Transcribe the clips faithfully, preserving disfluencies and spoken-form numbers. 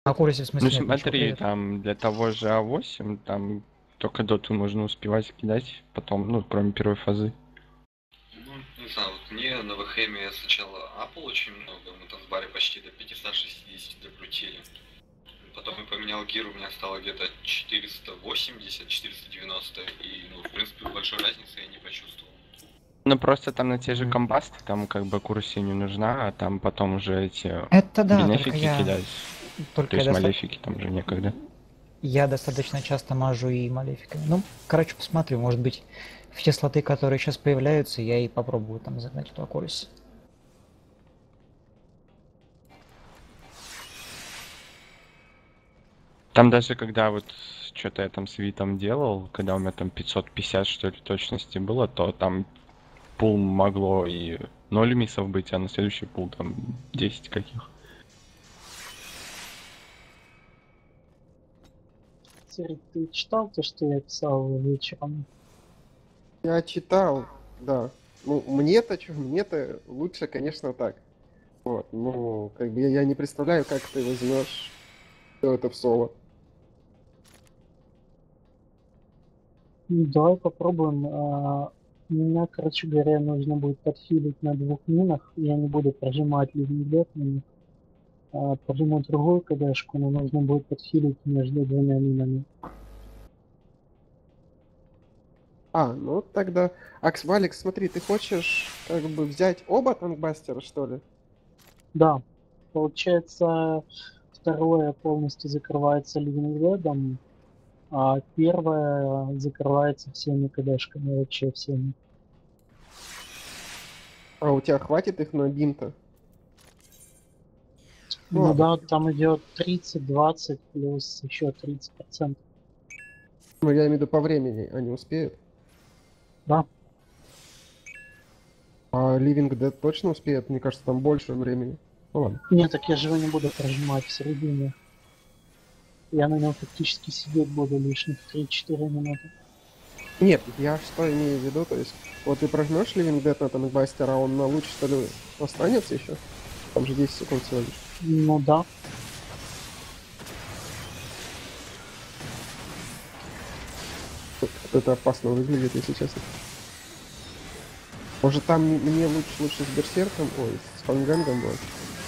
На курсе в Ну смысле нет ничего, смотри, привет. там для того же А восемь, там только доту нужно успевать кидать, потом, ну, кроме первой фазы. Ну, не знаю, вот мне на ВХМе я сначала апал очень много, мы там с Барри почти до пятьсот шестьдесят докрутили. Потом я поменял гир, у меня стало где-то четыреста восемьдесят четыреста девяносто, и, ну, в принципе, большой разницы я не почувствовал. Ну просто там на те же Мгм. комбасты, там как бы курсе не нужна, а там потом уже эти Это да, только бенефики я... кидать. То Только я есть доста... малефики там же некогда. Я достаточно часто мажу и малефиками. Ну, короче, посмотрю, может быть, в те слоты, которые сейчас появляются, я и попробую там загнать эту аккурись. Там даже когда вот что-то я там с Витом делал, когда у меня там пятьсот пятьдесят что ли точности было, то там пул могло и ноль миссов быть, а на следующий пул там десять каких. Серый, ты читал то, что я писал вечером? Я читал, да. Ну, мне-то что, мне-то лучше, конечно, так. Вот, ну, как бы я, я не представляю, как ты возьмешь все это в соло. Ну, давай попробуем. А, Меня, короче говоря, нужно будет подфилить на двух минах. Я не буду прожимать ливнегет на них. А, прожиму другую КДшку, но нужно будет подфилить между двумя минами. А, ну тогда... Акс, Валик, смотри, ты хочешь как бы взять оба танкбастера, что ли? Да, получается, второе полностью закрывается ливнегедом, а первое закрывается всеми КДшками, вообще всеми. А у тебя хватит их на бинта? Ну Ну ладно. да, там идет тридцать, двадцать плюс еще тридцать процентов. Ну, я имею в виду по времени, они успеют. Да. А Living Dead точно успеет? Мне кажется, там больше времени. Ну ладно. Нет, так я же его не буду прожимать в середине. Я на нем фактически сидеть буду лишних три-четыре минуты. Нет, я что имею в виду, то есть, вот ты прожмешь Living Dead на танкбастер, а он на луч, что ли, останется еще? Там же десять секунд всего лишь. Ну да. Это опасно выглядит, если честно. Может, там мне лучше, лучше с Берсерком, ой, с Фангангом будет.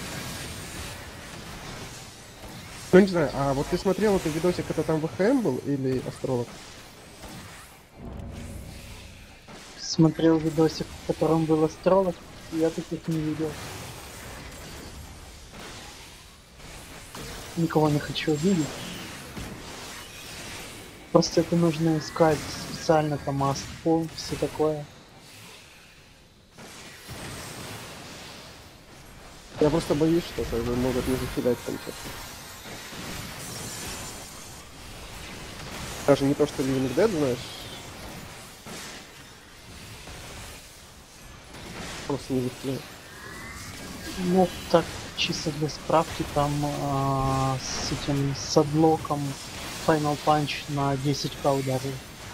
Ну, не знаю, а вот ты смотрел этот видосик, это там ВХМ был или Астролог? Смотрел видосик, в котором был астролог, я таких не видел. Никого не хочу видеть. Просто это нужно искать специально, там астфол, все такое. Я просто боюсь, что как бы могут не зафилять там что-то. Даже не то, что Living Dead, знаешь. Просто не зафиляют. Ну, так, чисто для справки, там а, с этим, с адлоком Final Punch на десять ка ударил.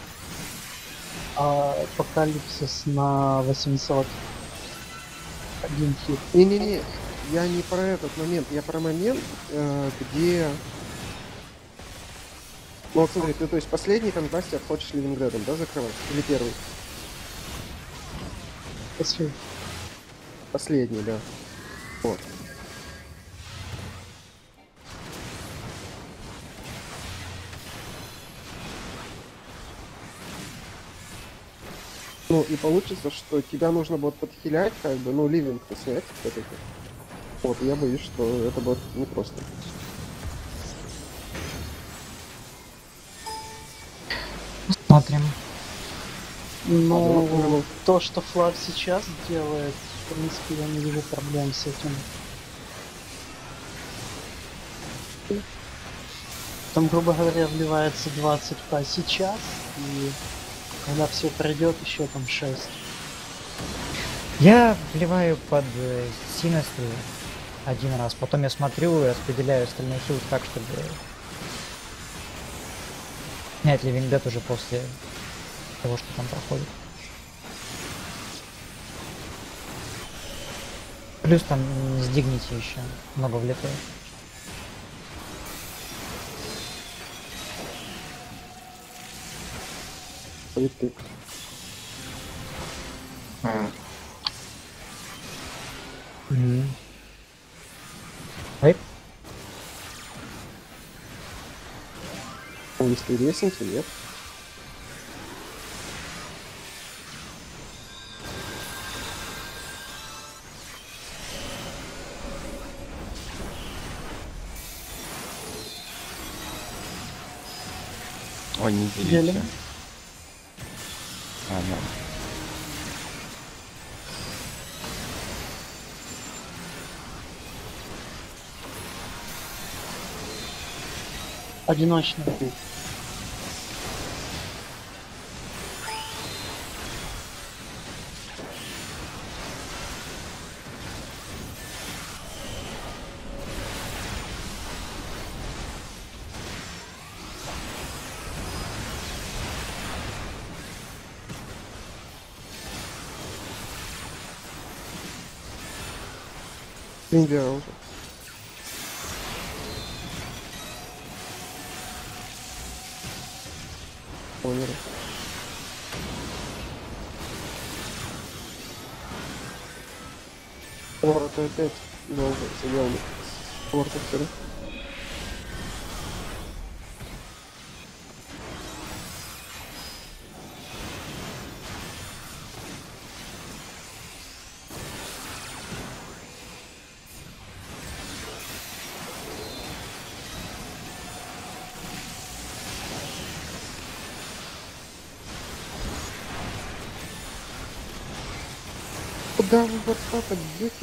А Апокалипсис на восемьсот. Один хит. Не-не-не, я не про этот момент, я про момент, э, где... Ну вот смотри, ты то есть последний танкбастер хочешь Living Dead, да, закрывать? Или первый? Если Последний, да. Вот. Ну и получится, что тебя нужно будет подхилять, как бы, ну, ливинг-то снять все-таки. Вот, я боюсь, что это будет непросто. Смотрим. Ну, Ну, то, что Флаг сейчас делает, в принципе, я не вижу проблем с этим. Там, грубо говоря, вливается двадцать ка сейчас, и когда все пройдет, еще там шесть. Я вливаю под э, Синестру один раз, потом я смотрю и распределяю остальные хилы так, чтобы снять Living Dead уже после того, что там проходит. Плюс там с Dignity еще много влетает. Впритык. А, Ой, Ну, если ресните, нет. Ой, не Делим. делите. А, ну. Одиночный. Индиа уже. Помер. Ор, это опять долго сидел. Порта все. Куда вы вот так бьете?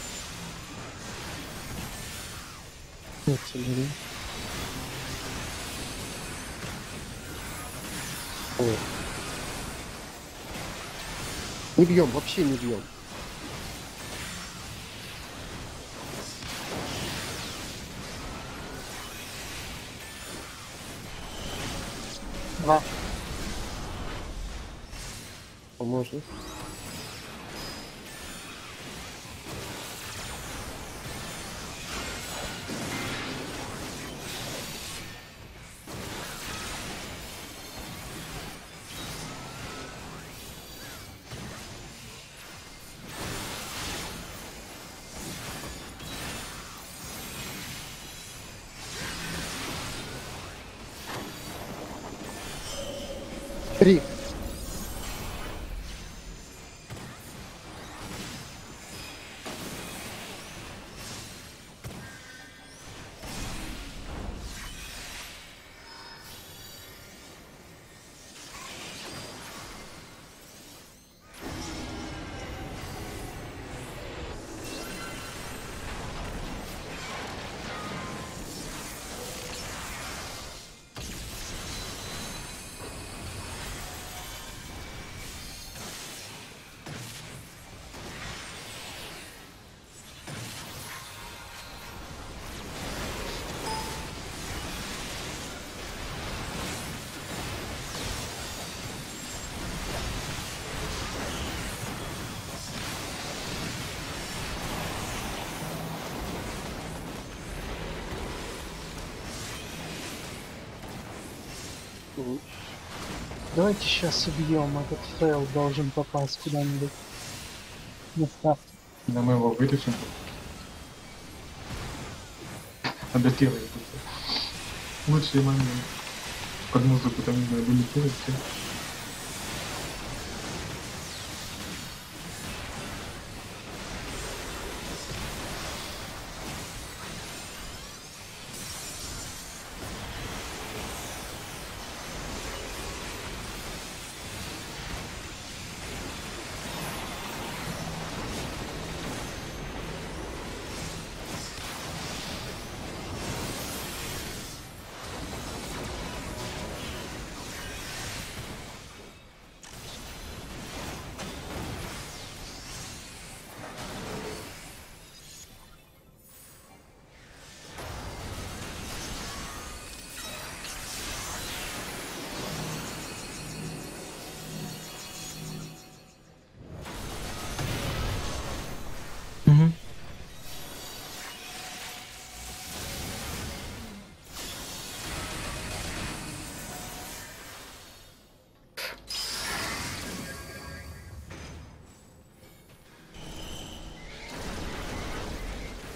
Нет, смотри. О. Не бьем, вообще не бьем. Два. Поможет. Три. Мгм. Давайте сейчас убьем. Этот фейл должен попасть куда-нибудь. На старт. да мы его вытащим. Адаптируем. Лучший момент. Под музыку там, не знаю, вылетело все.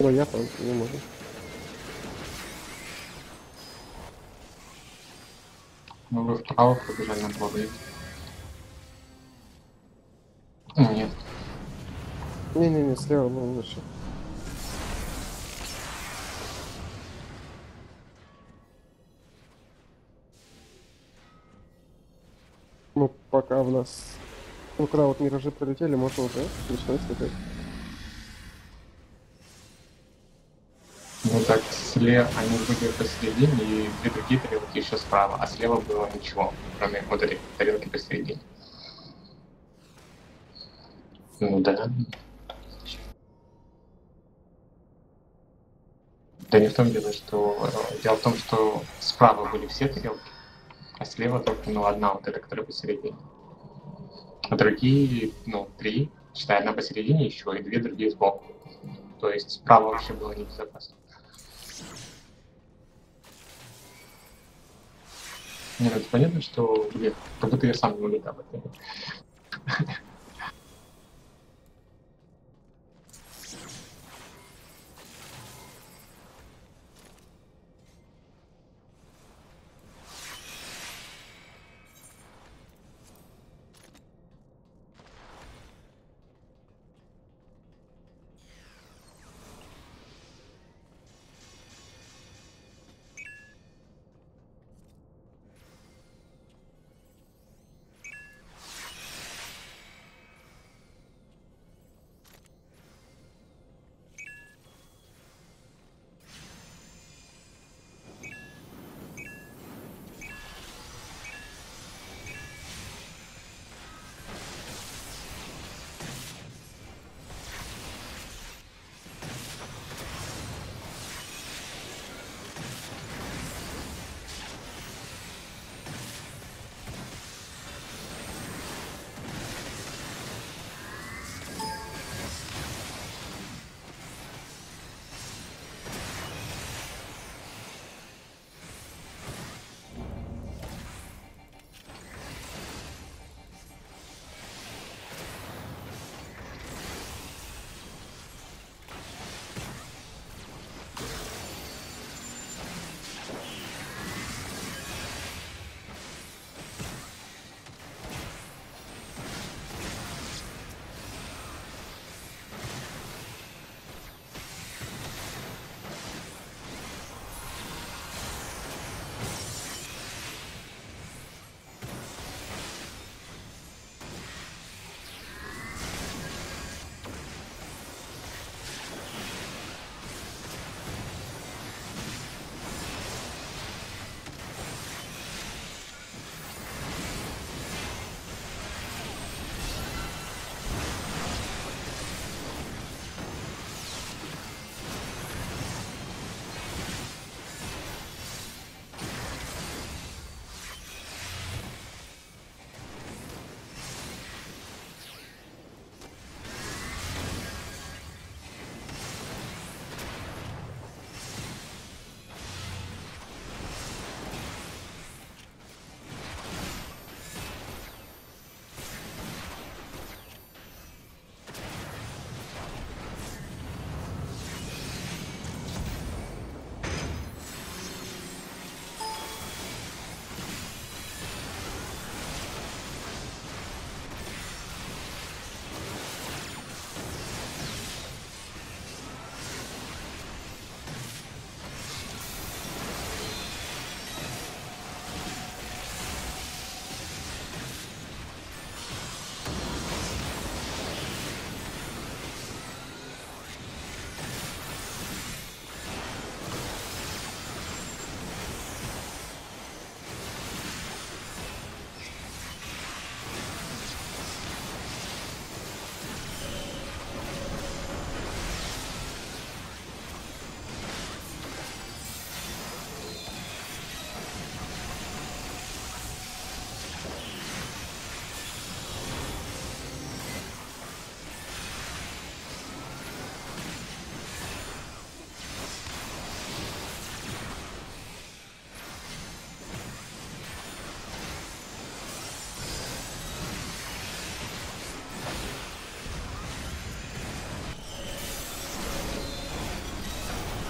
Но я там не могу. Ну вы вправо побежали на два вейв. Нет. Не-не-не, слева было лучше. Ну, пока в нас... Ну, когда вот миражи пролетели, можно уже начинать скакать. Ну так, слева они были посередине, и две другие тарелки еще справа, а слева было ничего, кроме вот этой тарелки посередине. Ну да. Да не в том дело, что... э, Дело в том, что справа были все тарелки, а слева только, ну, одна вот эта, которая посередине. А другие, ну, три, считай, одна посередине еще, и две другие сбоку. То есть справа вообще было небезопасно. Нет, это понятно, что, блин, как будто я сам не улетал.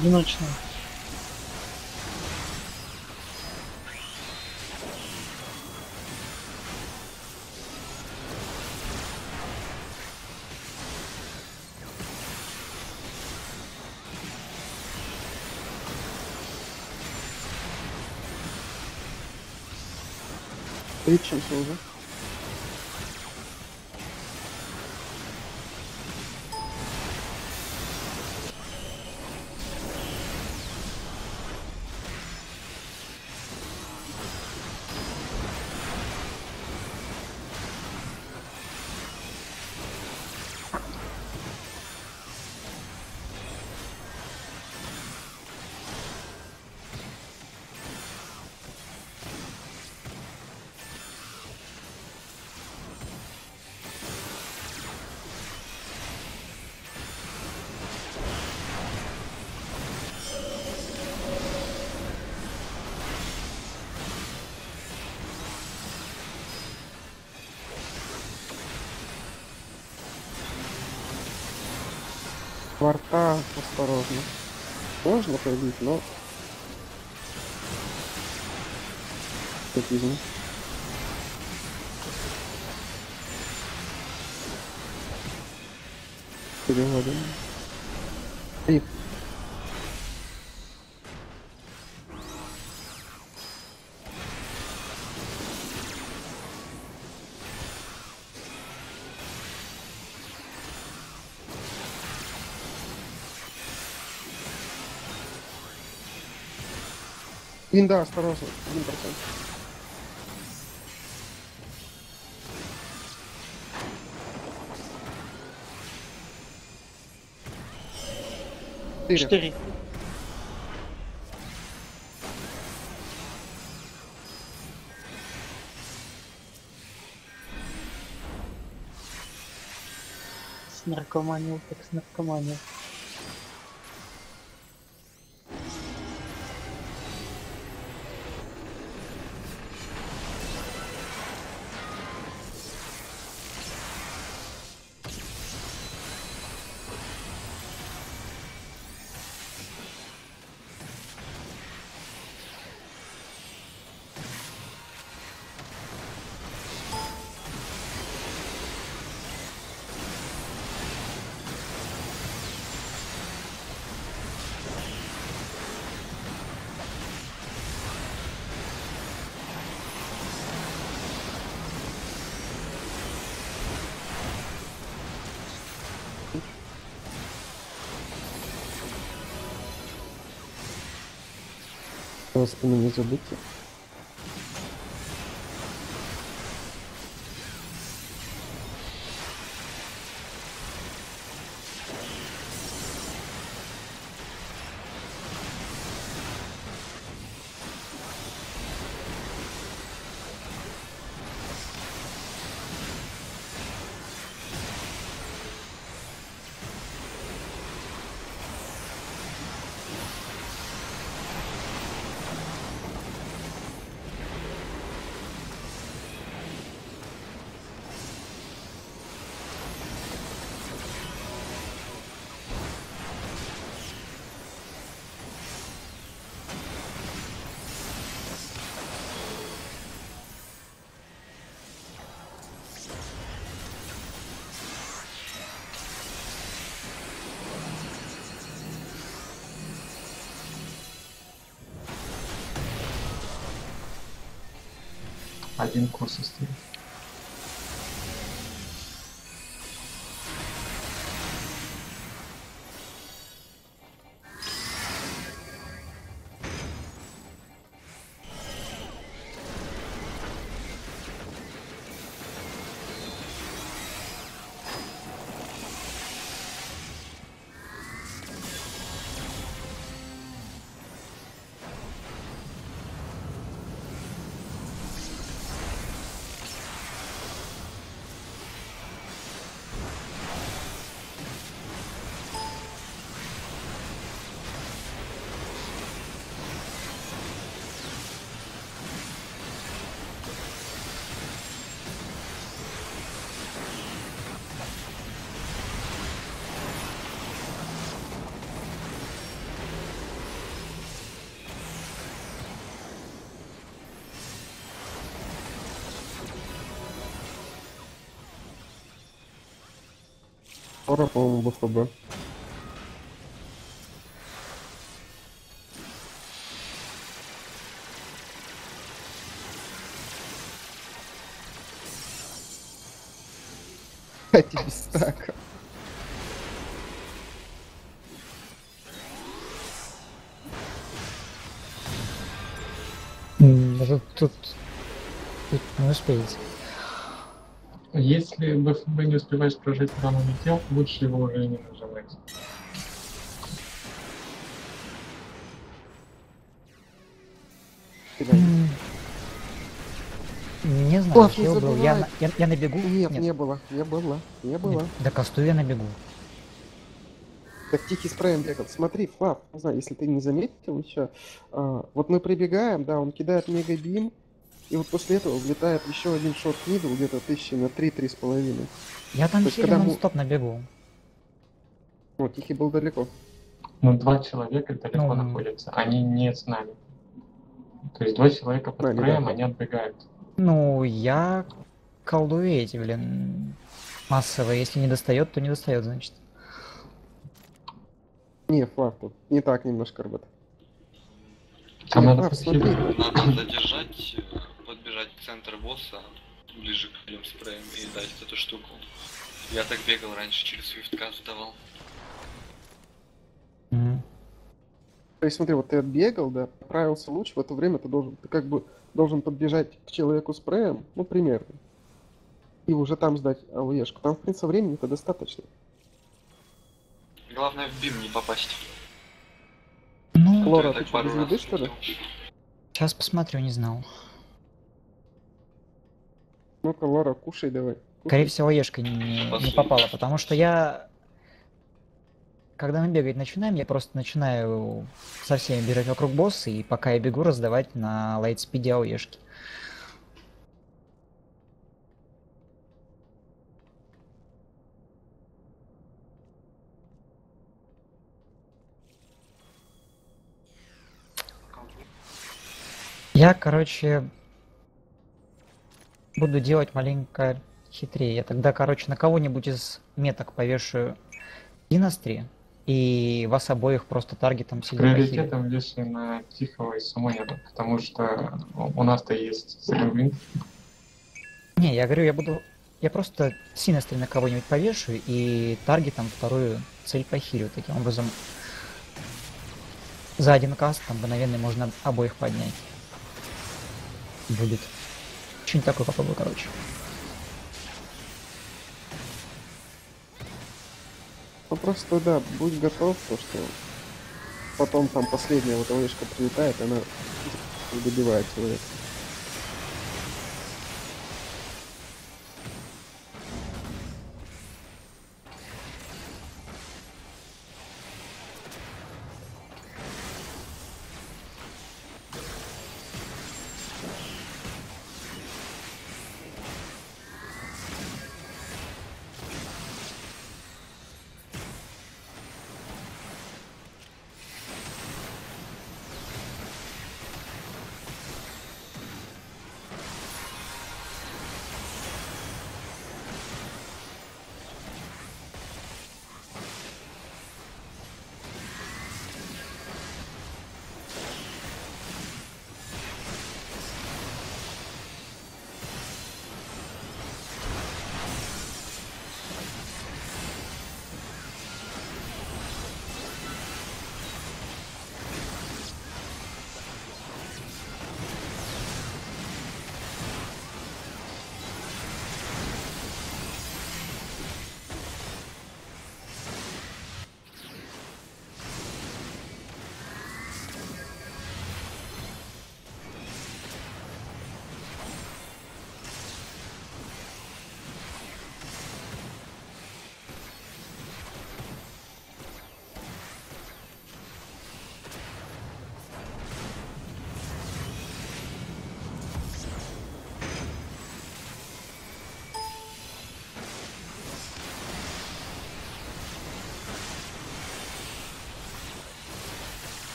одиночная. Лечимся уже. Кварта осторожно. Можно пробить, но... Статизм. Переводим. Риф. Винда, осторожно, один процент. Четыре. Четыре. С наркоманил, так с наркоманил. За спину не забудьте. Один курс остается. Скоро, по-моему, БФБ. Кстати, без стака. М, да Тут, тут, тут не успеете. Если БФБ не успеваешь прожить рано метел, лучше его уже не нажимать. М, Не знаю, Класс, не чел был. Я, забывай. на- я, я на бегу. Нет, не было, не было, не было. Да кастую я на бегу. Так тихий спреем бегал. Смотри, Флав, не знаю, если ты не заметил еще, а, вот мы прибегаем, да, он кидает мегабим, и вот после этого влетает еще один шорт мидл, где-то тысячи на три-три с половиной. Я там То есть, хилю когда мы- нон-стоп на бегу. Вот, тихий был далеко. Но два человека далеко Ну, находятся, они не с нами. То есть два человека под Нами, спреем, да. они отбегают. Ну, я колдую эти, блин, массовые. Если не достает, то не достает, значит. Не, Флав, тут не так немножко работает. Там Не, надо Флав, смотри, подхилить. Надо задержать, э, подбежать к центру босса, ближе к людям спреем и дать эту штуку. Я так бегал раньше, через свифткаст давал. Мгм. то есть смотри, вот ты отбегал, да, отправился луч, в это время ты должен, ты как бы должен подбежать к человеку спреем, ну, примерно, и уже там сдать АОЕшку. Там, в принципе, времени-то достаточно. Главное в бим не попасть. Ну, Лора, Я ты так что, пару без раз еды, что ли? видел. сейчас посмотрю, не знал. Ну-ка, Лора, кушай давай. Скорее Кушай. всего, Ешка не, не Последний. попала, потому что я... Когда мы бегать начинаем, я просто начинаю со всеми бежать вокруг босса, и пока я бегу, раздавать на лайтспиде АОЕшки. Я, короче, буду делать маленько хитрее. Я тогда, короче, на кого-нибудь из меток повешаю Династри, и вас обоих просто таргетом С сильно похилю. приоритетом вешай на Тихого и Сумонера, потому что у нас-то есть Сайлент. Не, я говорю, я буду... Я просто Синастри на кого-нибудь повешу, и таргетом вторую цель похилю. Таким образом, за один каст там мгновенно можно обоих поднять. Будет. Что-нибудь такое попробую, короче. Ну просто, да, будь готов, то что потом там последняя вот АОЕшка прилетает, она добивает человека.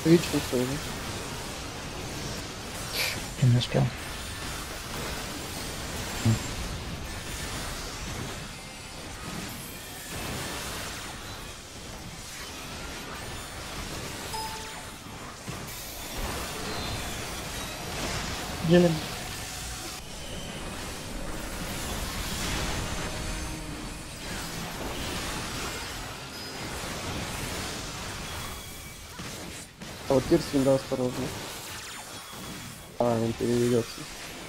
Лично своего. Я не успел. Делим. А вот Кирсин, да, осторожно. А, он переведется.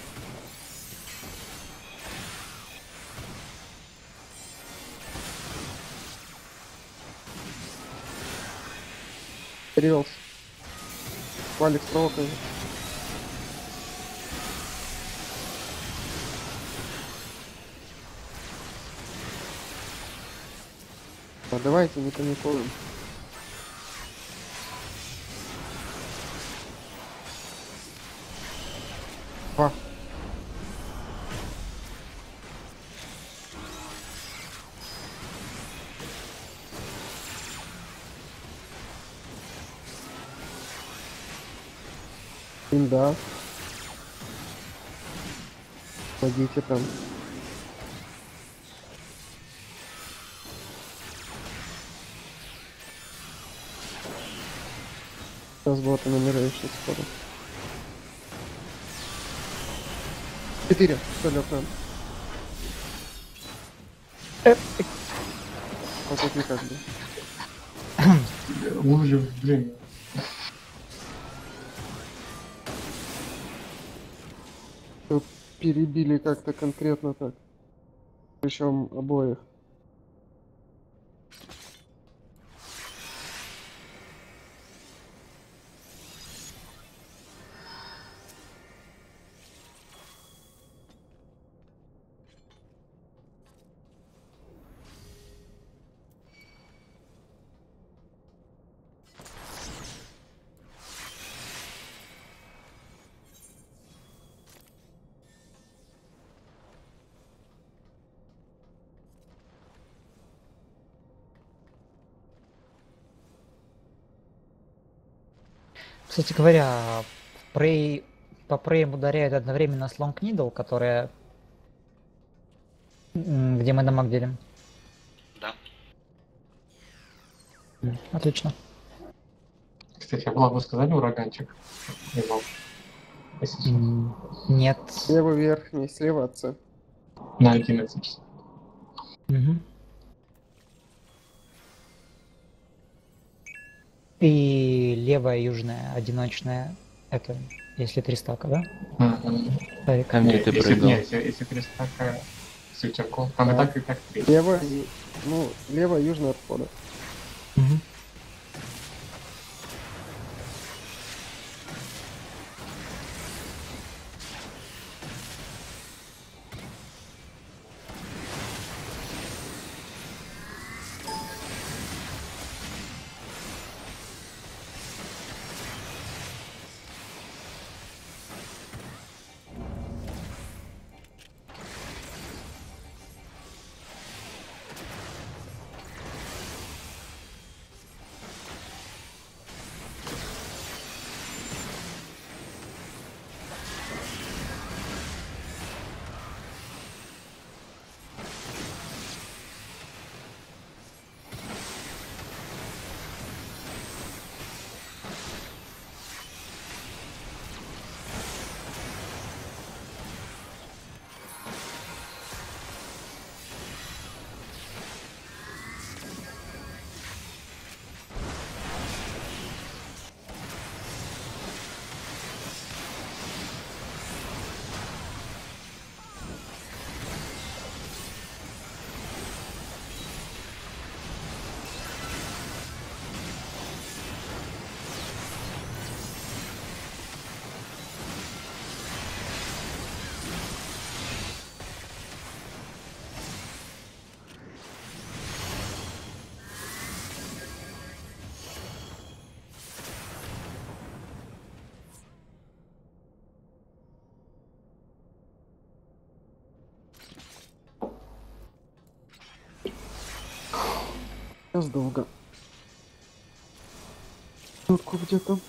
Перевелся. Валик справа тоже. А давайте не паникуем. Два. Им, да. Погодите там. Сейчас вот и намирающий скоро. Четыре. Все, лёг нам. Вот это как бы. Ужас, блин. Тут перебили как-то конкретно так. Причем обоих. Кстати говоря, прей... по преям ударяют одновременно с Long Needle, которая... м, где мы дамаг делим. Да. Отлично. Кстати, я могу сказать ураганчик. Не мог. Если что. М, Нет. Слева верхний, слева от С. На одиннадцать. Мгм. И левая, южная, одиночная, это если три стака, да? Мгм. Тарик. Там, где Нет, ты если, прыгал. нет, если, если три стака с ветерком, там и Да. так, и так три. Лево, и- ну, лево южный от входа. Мгм. Сейчас долго. Тут Окко где-то.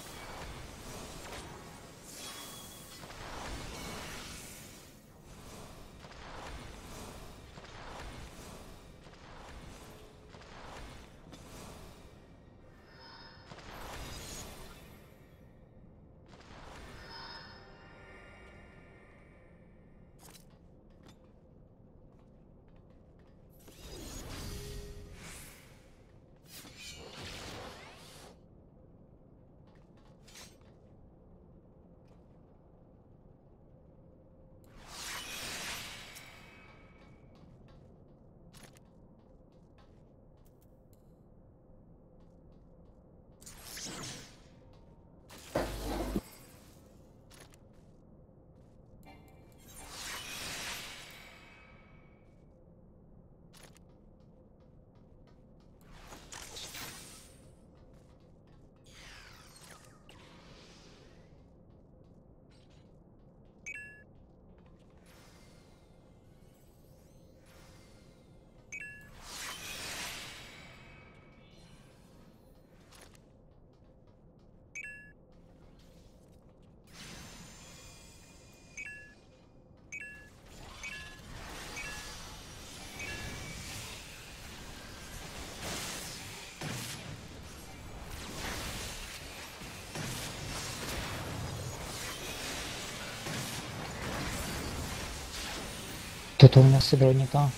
Кто-то у меня сыграл не то.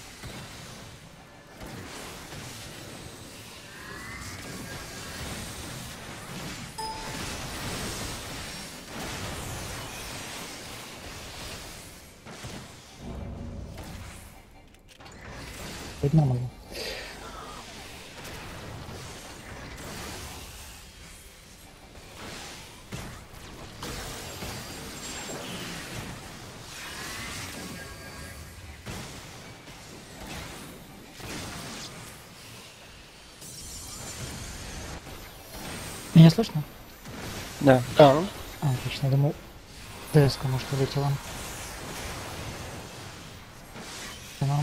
Быть нормально. Меня слышно? Да. Да. А, отлично, я думал, ДСК, может, улетела. Норм.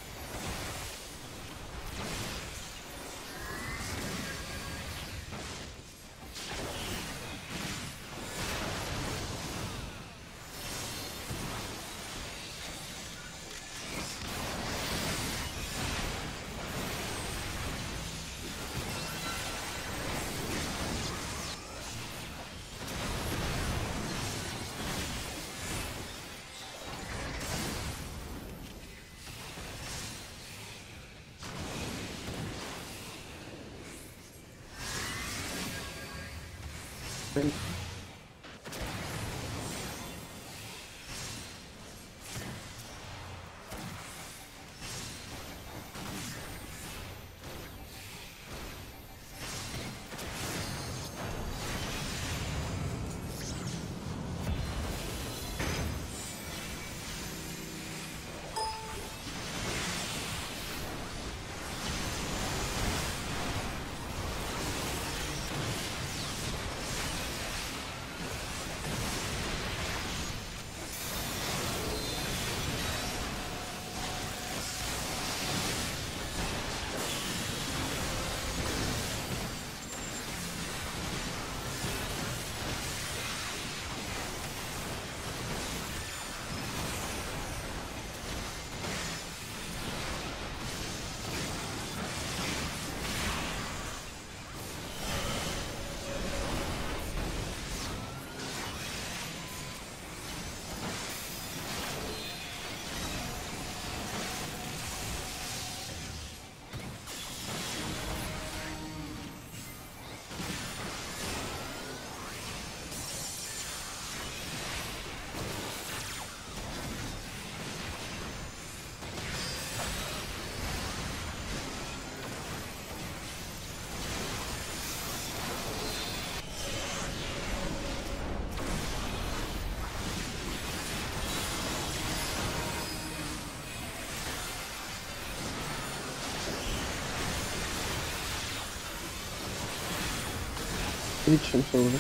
Отлично, все уже.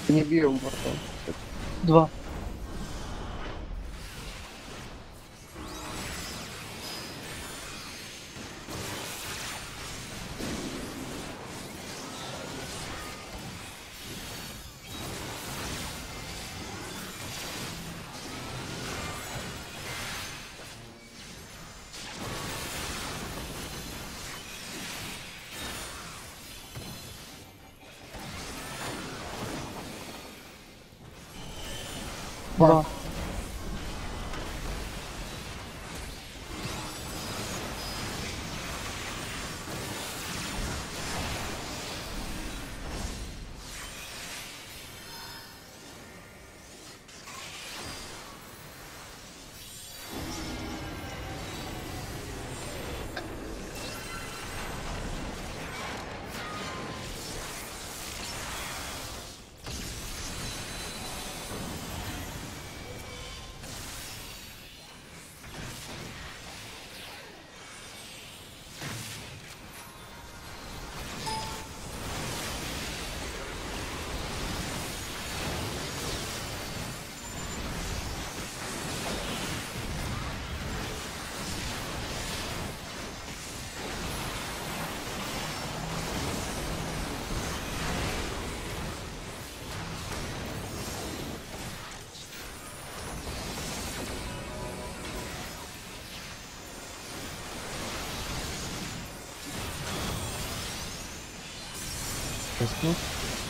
Не бьем борта. Два. Два. Рискнул.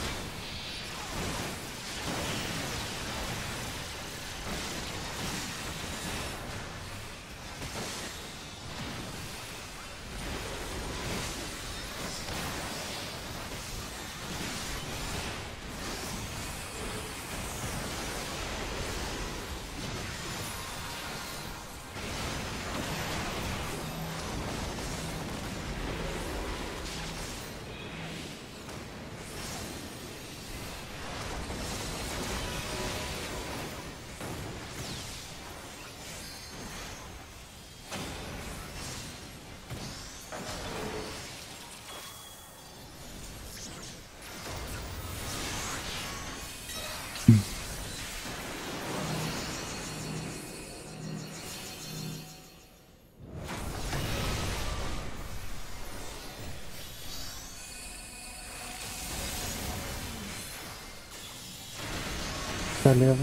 Лево.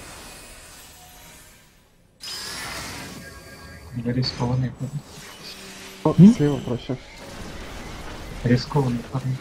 Рискованный парень. О, слева проще. Рискованный парень.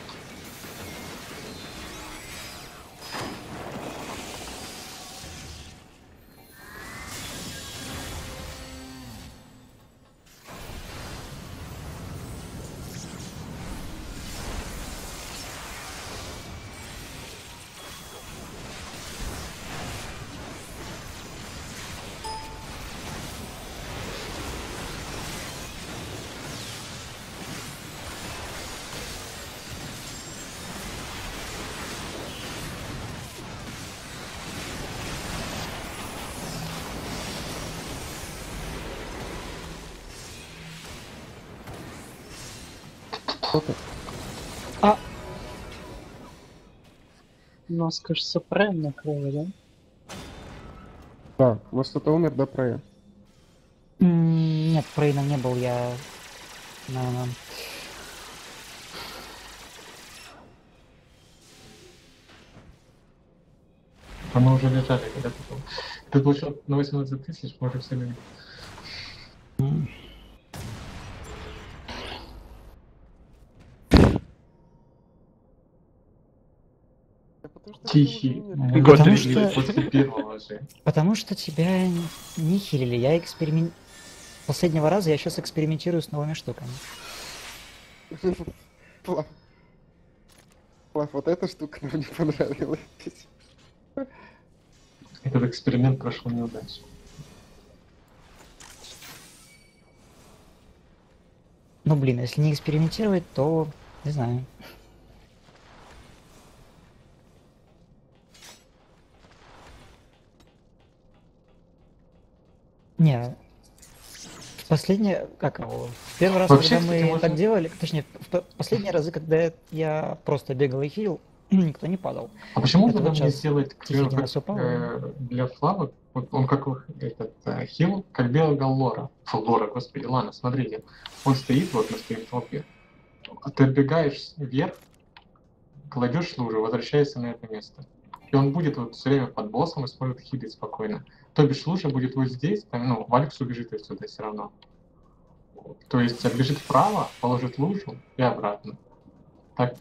Кто-то. У нас, кажется, прайм накрыло, да? Да, у вас кто-то умер, да, Прея? М, Нет, Прейном не был, я... наверное, А мы уже лежали, когда ты был. Ты получил на восемнадцать тысяч, мы уже все люди. м, Да потому что Тихий. все уже умерли. Мы Год Потому решили что- после первого же. Потому что тебя не хилили, я эксперимент... Последнего раза я сейчас экспериментирую с новыми штуками. Плав. Плав, вот эта штука нам не понравилась. Этот эксперимент прошел неудачно. Ну блин, если не экспериментировать, то... не знаю. Не, последнее, как его, в первый раз, Вообще, когда кстати, мы можно- так делали, точнее, в п- последние разы, когда я просто бегал и хилил, никто не падал. А почему Это бы вот нам не щас сделать, к Тихий примеру, один как раз упал. э, для Флава, вот он как в- этот э, хил, как белый Галлора. Фу, Лора, господи, ладно, смотрите. Он стоит, вот мы стоим в толпе. А ты отбегаешь вверх, кладешь лужу, возвращаешься на это место. И он будет вот все время под боссом и сможет хилить спокойно. То бишь лужа будет вот здесь, там, ну, Валькс убежит отсюда все равно. То есть отбежит вправо, положит лужу и обратно. Так.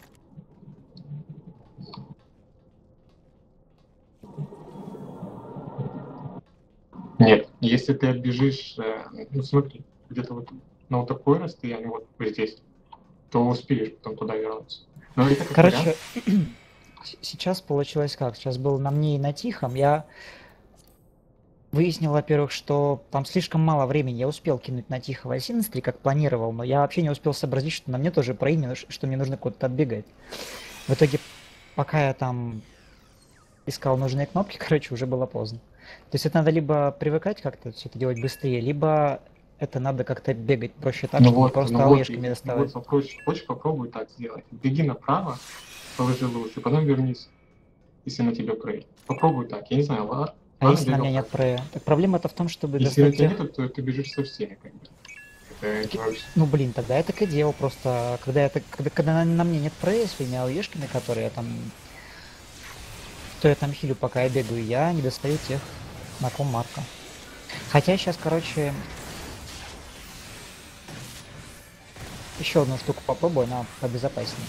Нет, если ты отбежишь, э, ну смотри, где-то вот на вот такое расстояние, вот здесь, то успеешь потом туда вернуться. Но это как Короче, вариант. с- сейчас получилось как? Сейчас был на мне и на Тихом. Я выяснил, во-первых, что там слишком мало времени. Я успел кинуть на Тихого Синстри, как планировал, но я вообще не успел сообразить, что на мне тоже проименно, что мне нужно куда-то отбегать. В итоге, пока я там искал нужные кнопки, короче, уже было поздно. То есть это надо либо привыкать как-то все это делать быстрее, либо это надо как-то бегать проще так, Ну чтобы не вот, просто ну вот, ауешками и- ну доставать. вот попроще, хочешь, попробуй так сделать. Беги направо, положи лужу, и потом вернись, если на тебя прыгнет. Попробуй так, я не знаю, ладно, А ладно, если на бегал меня нет так. прея? Так проблема-то в том, чтобы Если на достать тебя тех... нету, то ты бежишь со всеми, как бы. Это, это вообще... Ну блин, тогда я так и делал, просто когда, я так, когда, когда на, на мне нет прея своими ауешками, которые я там... То я там хилю, пока я бегаю, я не достаю тех, на ком марка. Хотя сейчас, короче, еще одну штуку попробую, она побезопаснее.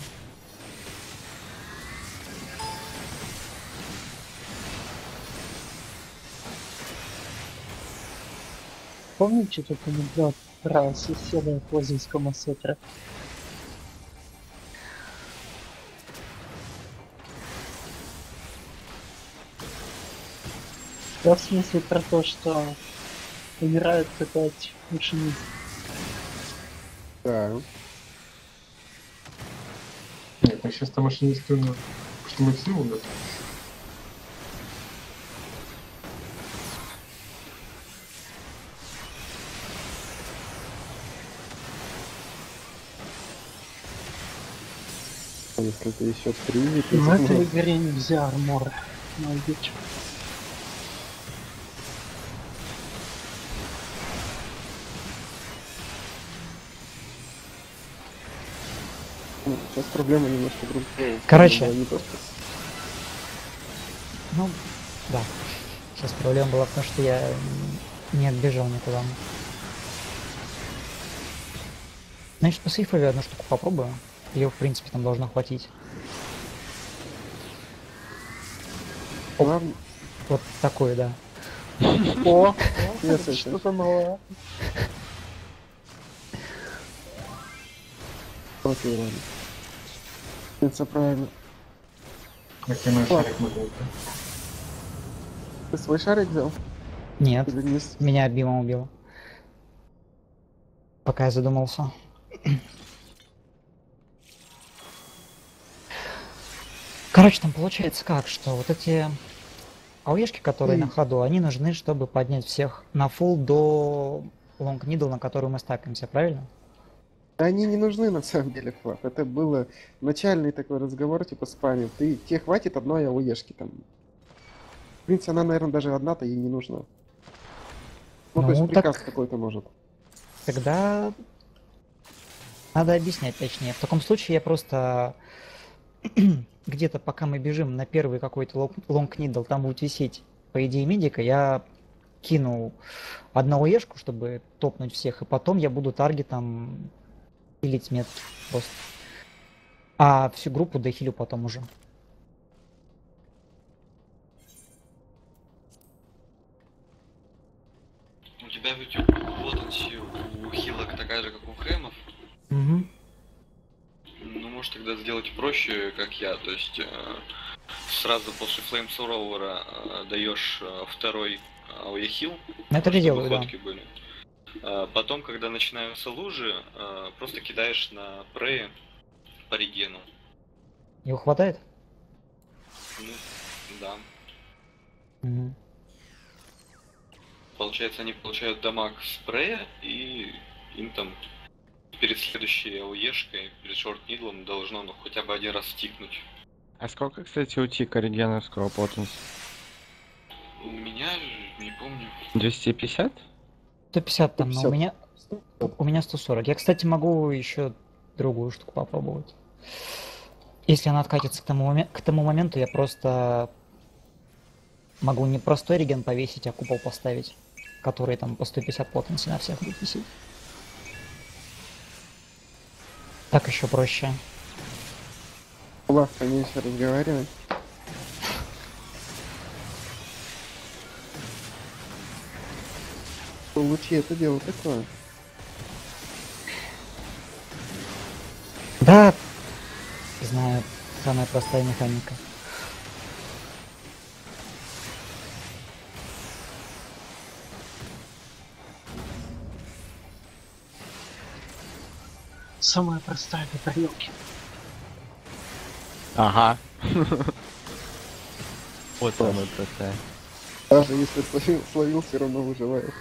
Помните тот анекдот про соседа Плазинского массакра? Да, в смысле про то, что умирают опять машинист. Да. Нет, мы сейчас там машинисты, ну, что мы все умерли. Если ты еще три, В этой игре нельзя армор найдешь. Сейчас проблема немножко другая. Короче. Она была не просто... Ну, да. Сейчас проблема была в том, что я не отбежал никуда. Значит, по сейфове одну штуку попробую. Ее, в принципе, там должно хватить. Главное... Вот такой, да. О, Я слышу. что-то новое. Окей, ладно. Это правильно. Как ты мой шарик могу. Ты свой шарик взял? Нет, Или не с- меня Бима убила. Пока я задумался. Короче, там получается как, что вот эти ауешки, которые Эй. на ходу, они нужны, чтобы поднять всех на фул до лонг нидл, на которую мы стакаемся, правильно? Да они не нужны на самом деле, Флав. Это было начальный такой разговор, типа спамил. Ты, тебе хватит одной АОЕшки там. В принципе, она, наверное, даже одна-то ей не нужна. Ну, Ну, то есть приказ так- какой-то может. Тогда надо объяснять точнее. В таком случае я просто где-то пока мы бежим на первый какой-то лонг нидл, там будет висеть, по идее, медика, я кину одну ешку, чтобы топнуть всех, и потом я буду таргетом хилить метки просто. А всю группу дохилю потом уже. У тебя ведь лотенси у хилок такая же, как у хэмов. Угу. Ну, может тогда сделать проще, как я. То есть э, сразу после флеймсоровера э, даешь э, второй ауе хил, Это я чтобы делаю, да. ходки были. А потом, когда начинаются лужи, э, просто кидаешь на прее по регену. Его хватает? Ну, да. Угу. Получается, они получают дамаг спрея, и им там перед следующей ауешкой, перед шорт-нидлом должно ну, хотя бы один раз стикнуть. А сколько, кстати, у Тика регеновского потенса? У меня, не помню. двести пятьдесят? сто пятьдесят там, но у сто пятьдесят. меня... У меня сто сорок. Я, кстати, могу еще другую штуку попробовать. Если она откатится к тому, момен- к тому моменту, я просто могу не простой реген повесить, а купол поставить, который там по сто пятьдесят потенции на всех будет висеть. Так еще проще. Лав, конечно, разговаривать. Лучи это дело такое. Да, знаю, самая простая механика. Самая простая для тарелки. Ага. Вот самая простая. Даже если словил, словил, все равно выживает.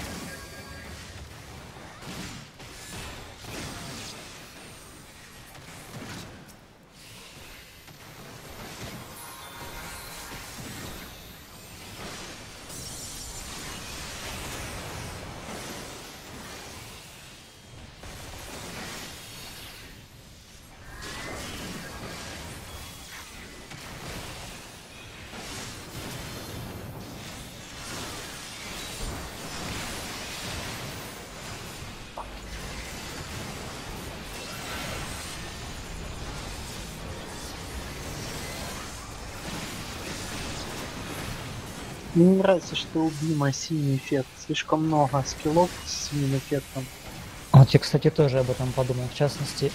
Мне не нравится, что у Бима синий эффект. Слишком много скиллов с синим эффектом. Вот я, кстати, тоже об этом подумал. В частности,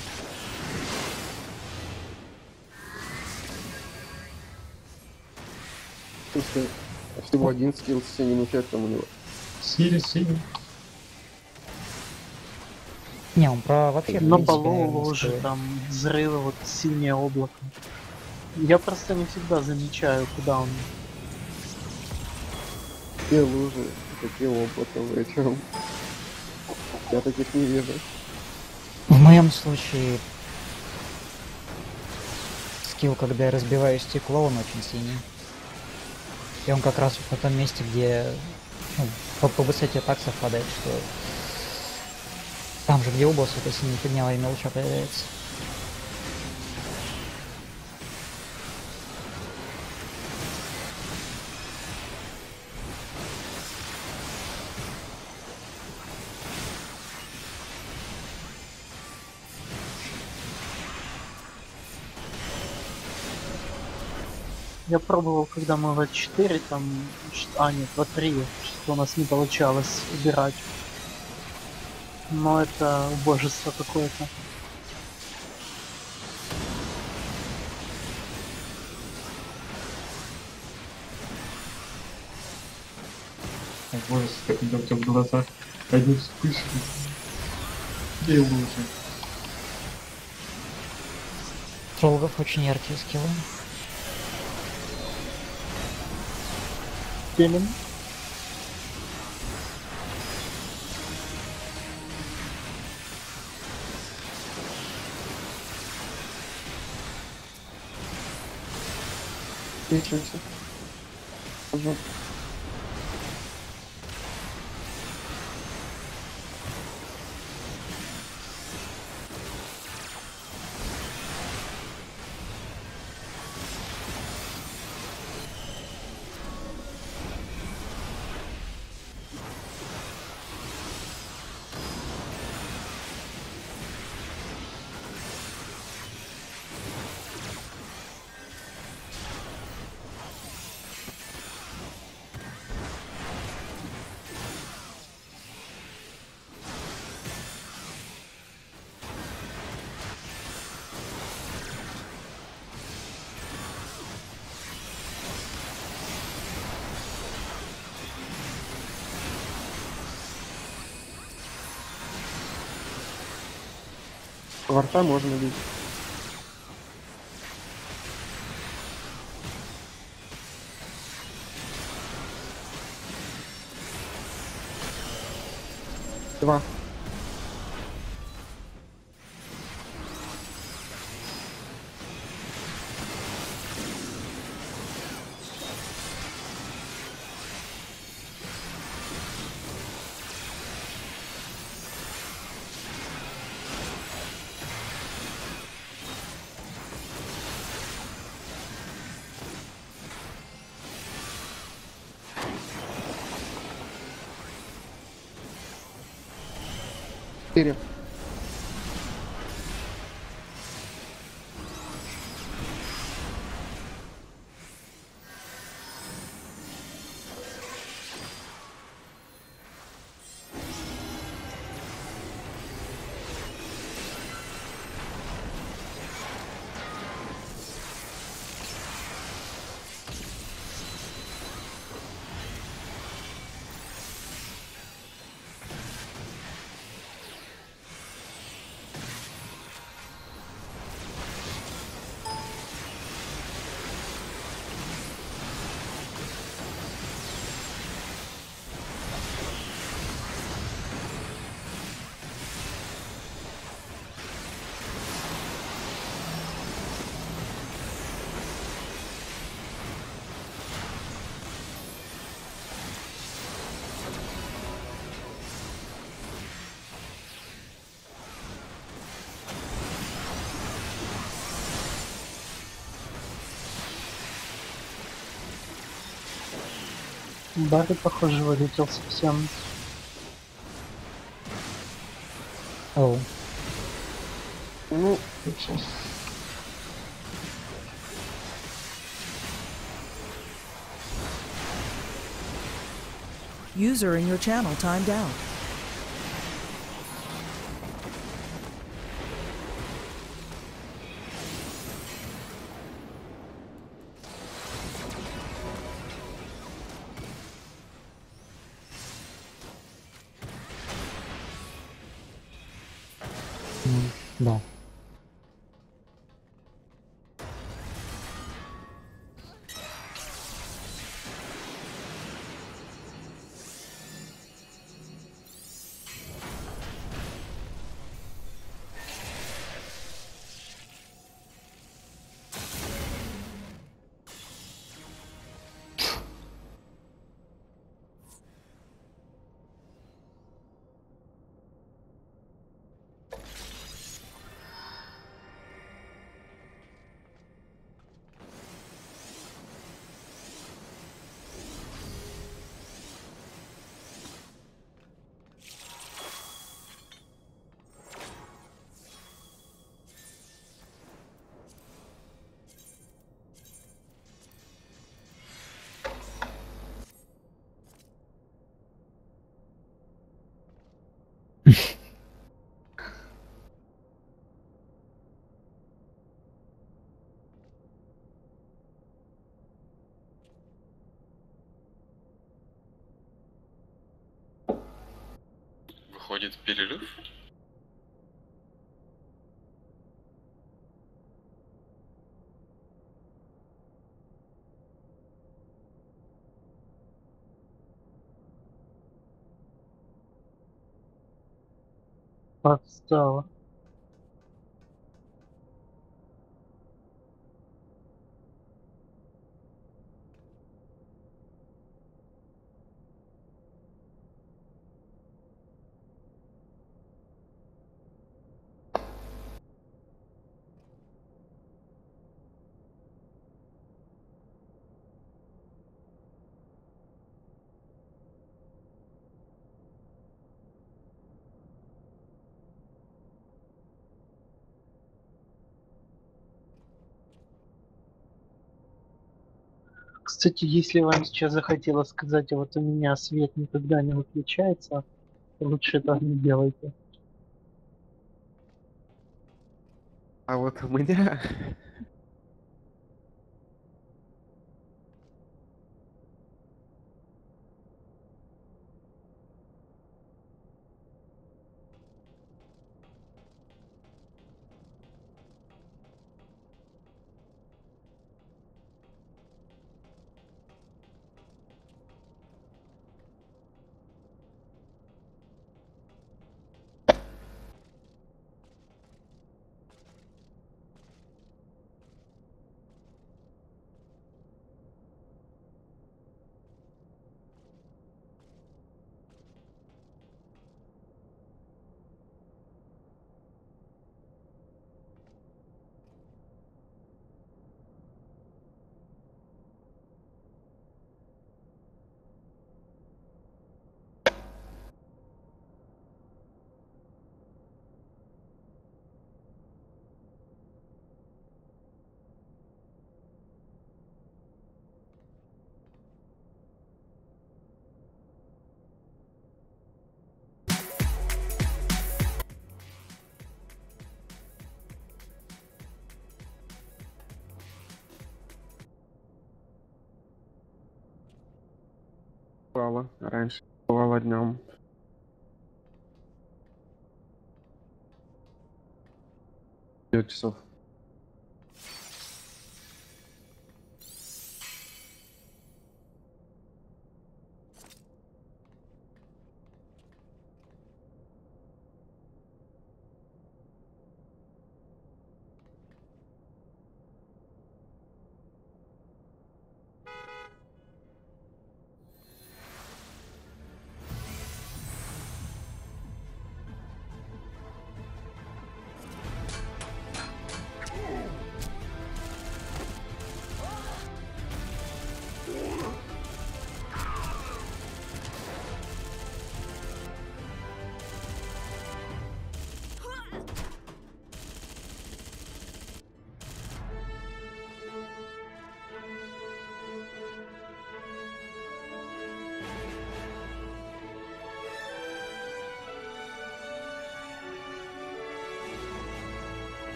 Слушай, всего один скилл с синим эффектом у него. Сири, Сири. не, он про вообще, в На принципе, полу наверное, уже скиллы. там взрывы, вот синее облако. Я просто не всегда замечаю, куда он. Те лужи, такие облаковые, чем. Я таких не вижу. В моем случае скилл, когда я разбиваю стекло, он очень синий. И он как раз вот на том месте, где ну, по, по высоте так совпадает, что там же, где у босса эта синяя фигня во имя луча появляется. Я пробовал, когда мы в четыре там, ш- а нет, в три, что у нас не получалось убирать. Но это убожество какое-то. О боже, как идет в глазах. Одни вспышки. И лужи. Троллгов очень яркие скиллы. Пелен. Лечимся. Пожалуйста. Варта можно бить. Два. Четыре. Барри, похоже, вылетел совсем. Оу. Ну, User in your channel timed out. М, Да. Выходит перерыв? Подстава. Кстати, если вам сейчас захотелось сказать, а вот у меня свет никогда не выключается, лучше так не делайте. а вот у меня... было. Раньше бывало днем. девять часов.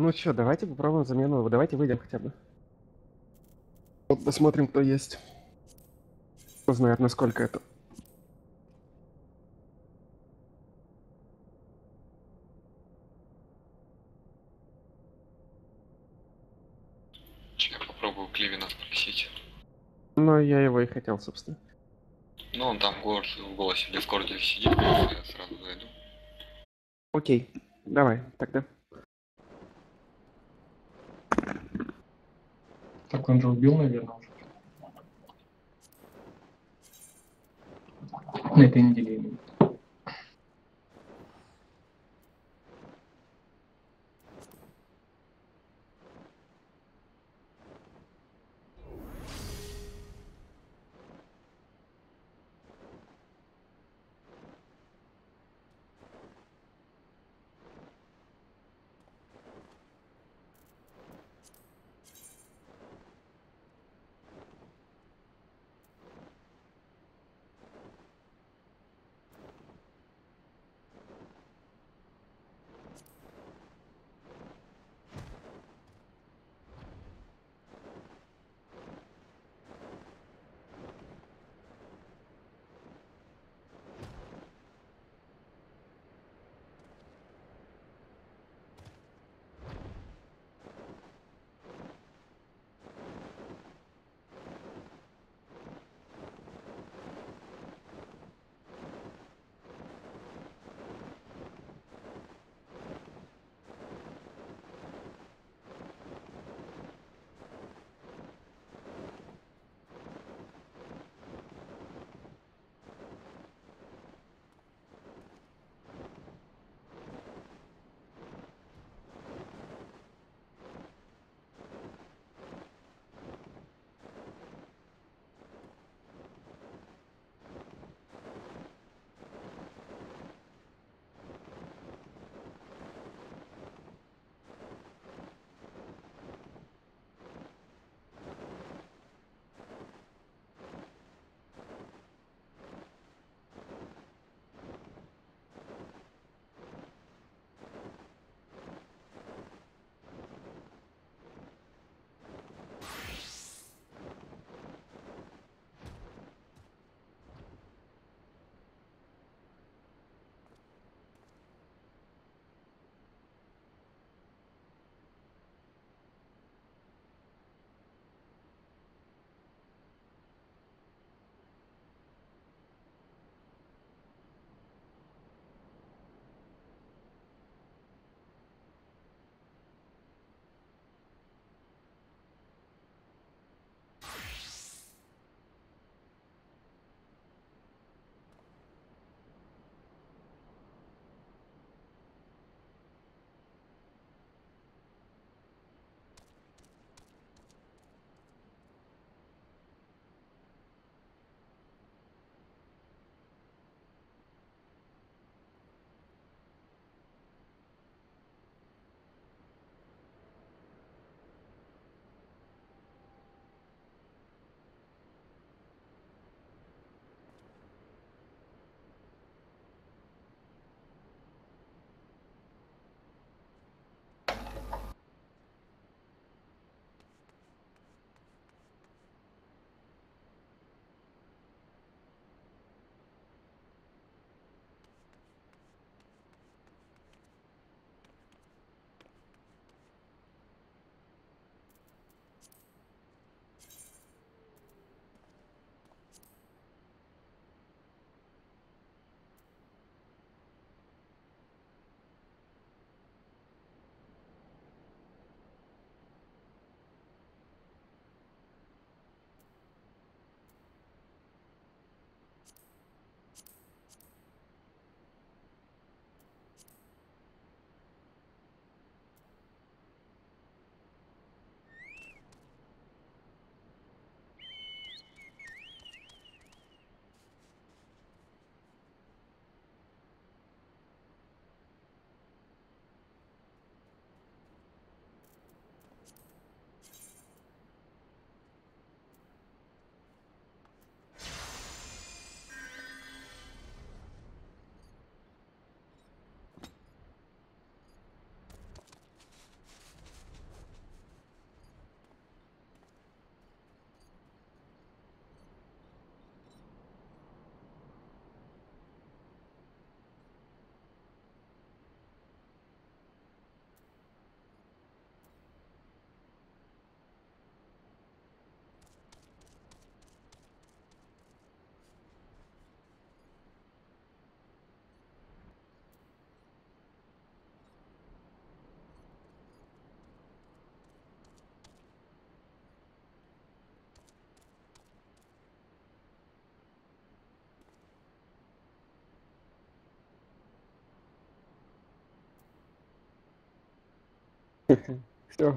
Ну что, давайте попробуем замену. Давайте выйдем хотя бы. Вот посмотрим, кто есть. Кто знает, насколько это. Я попробую Кливина спросить. Но я его и хотел, собственно. Ну, он там в, голос, в голосе в Дискорде сидит, я сразу зайду. Окей, давай, тогда. Так он же убил, наверное, уже. На этой неделе именно. Все.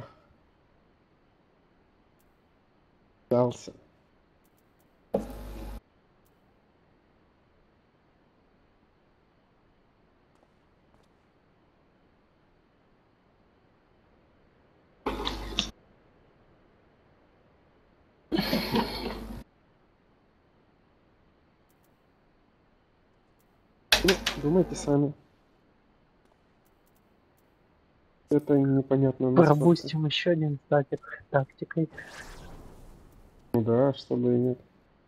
Дался. Ну, думайте сами. Это непонятно насколько. Пропустим еще один статик тактикой. Ну да, чтобы и нет.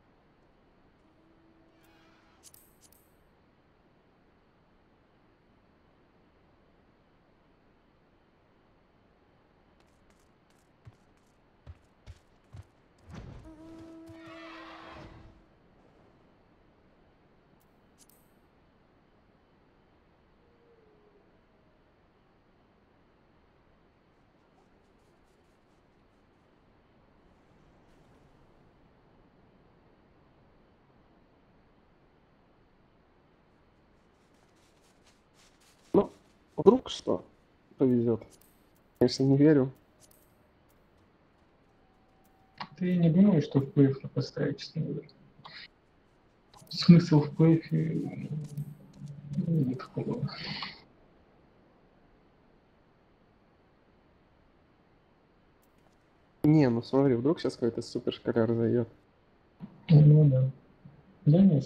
Ну, вдруг что повезет. Конечно, не верю. Ты не думаешь, что в плей поставить, честно говоря? Смысл в плей никакого. Не, ну смотри, вдруг сейчас какой-то супер шкаляр зайдет. Ну да. Да нет.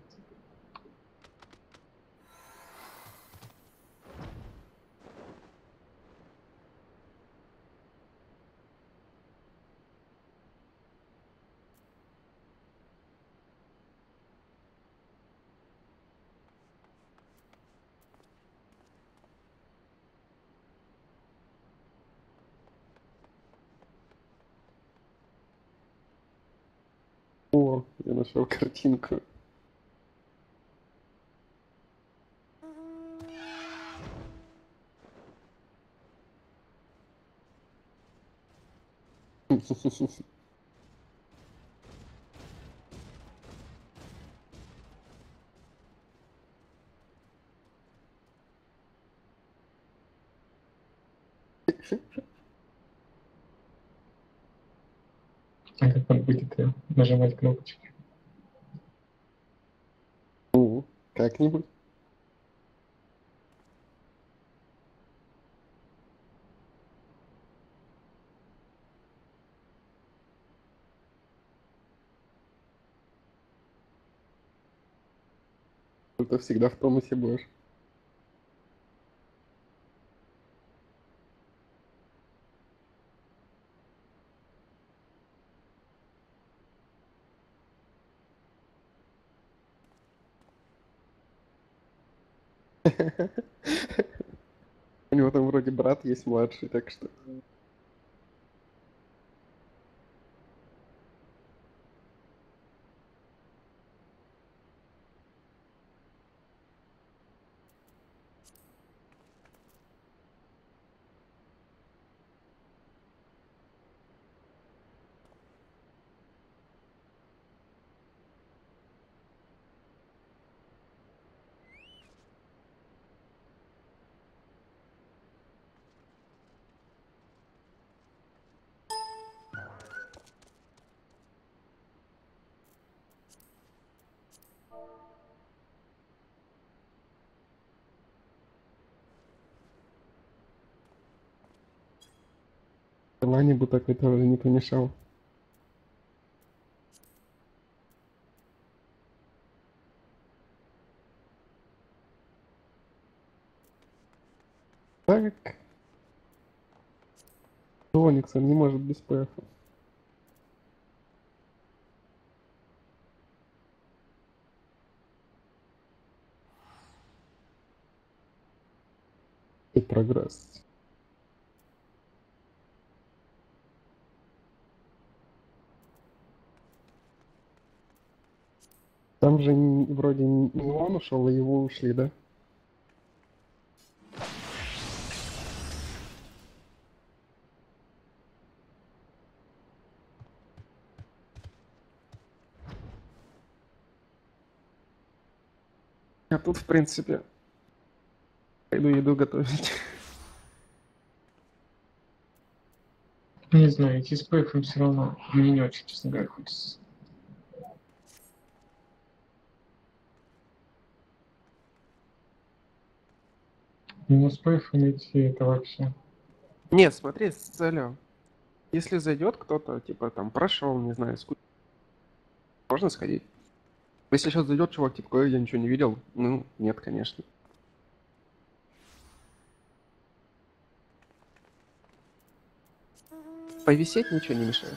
О, я нашел картинку. А как он будет э, нажимать кнопочки? Ну, как-нибудь. Это всегда в тонусе будешь. У него там вроде брат есть младший, так что... Лане бы такой тоже не помешал. Так. Ониксон не может без ПФ. И прогресс. Там же н- вроде не не он ушел, а его ушли, да? А тут, в принципе, пойду еду готовить. Не знаю, идти с Пэйфом все равно мне не очень, честно говоря, хочется. Ну, с Пэйфом идти это вообще. Нет, смотри, с целью. Если зайдет кто-то, типа там прошел, не знаю, ску... можно сходить. Если сейчас зайдет чувак, типа, «Ой, я ничего не видел», ну, нет, конечно. Повисеть ничего не мешает.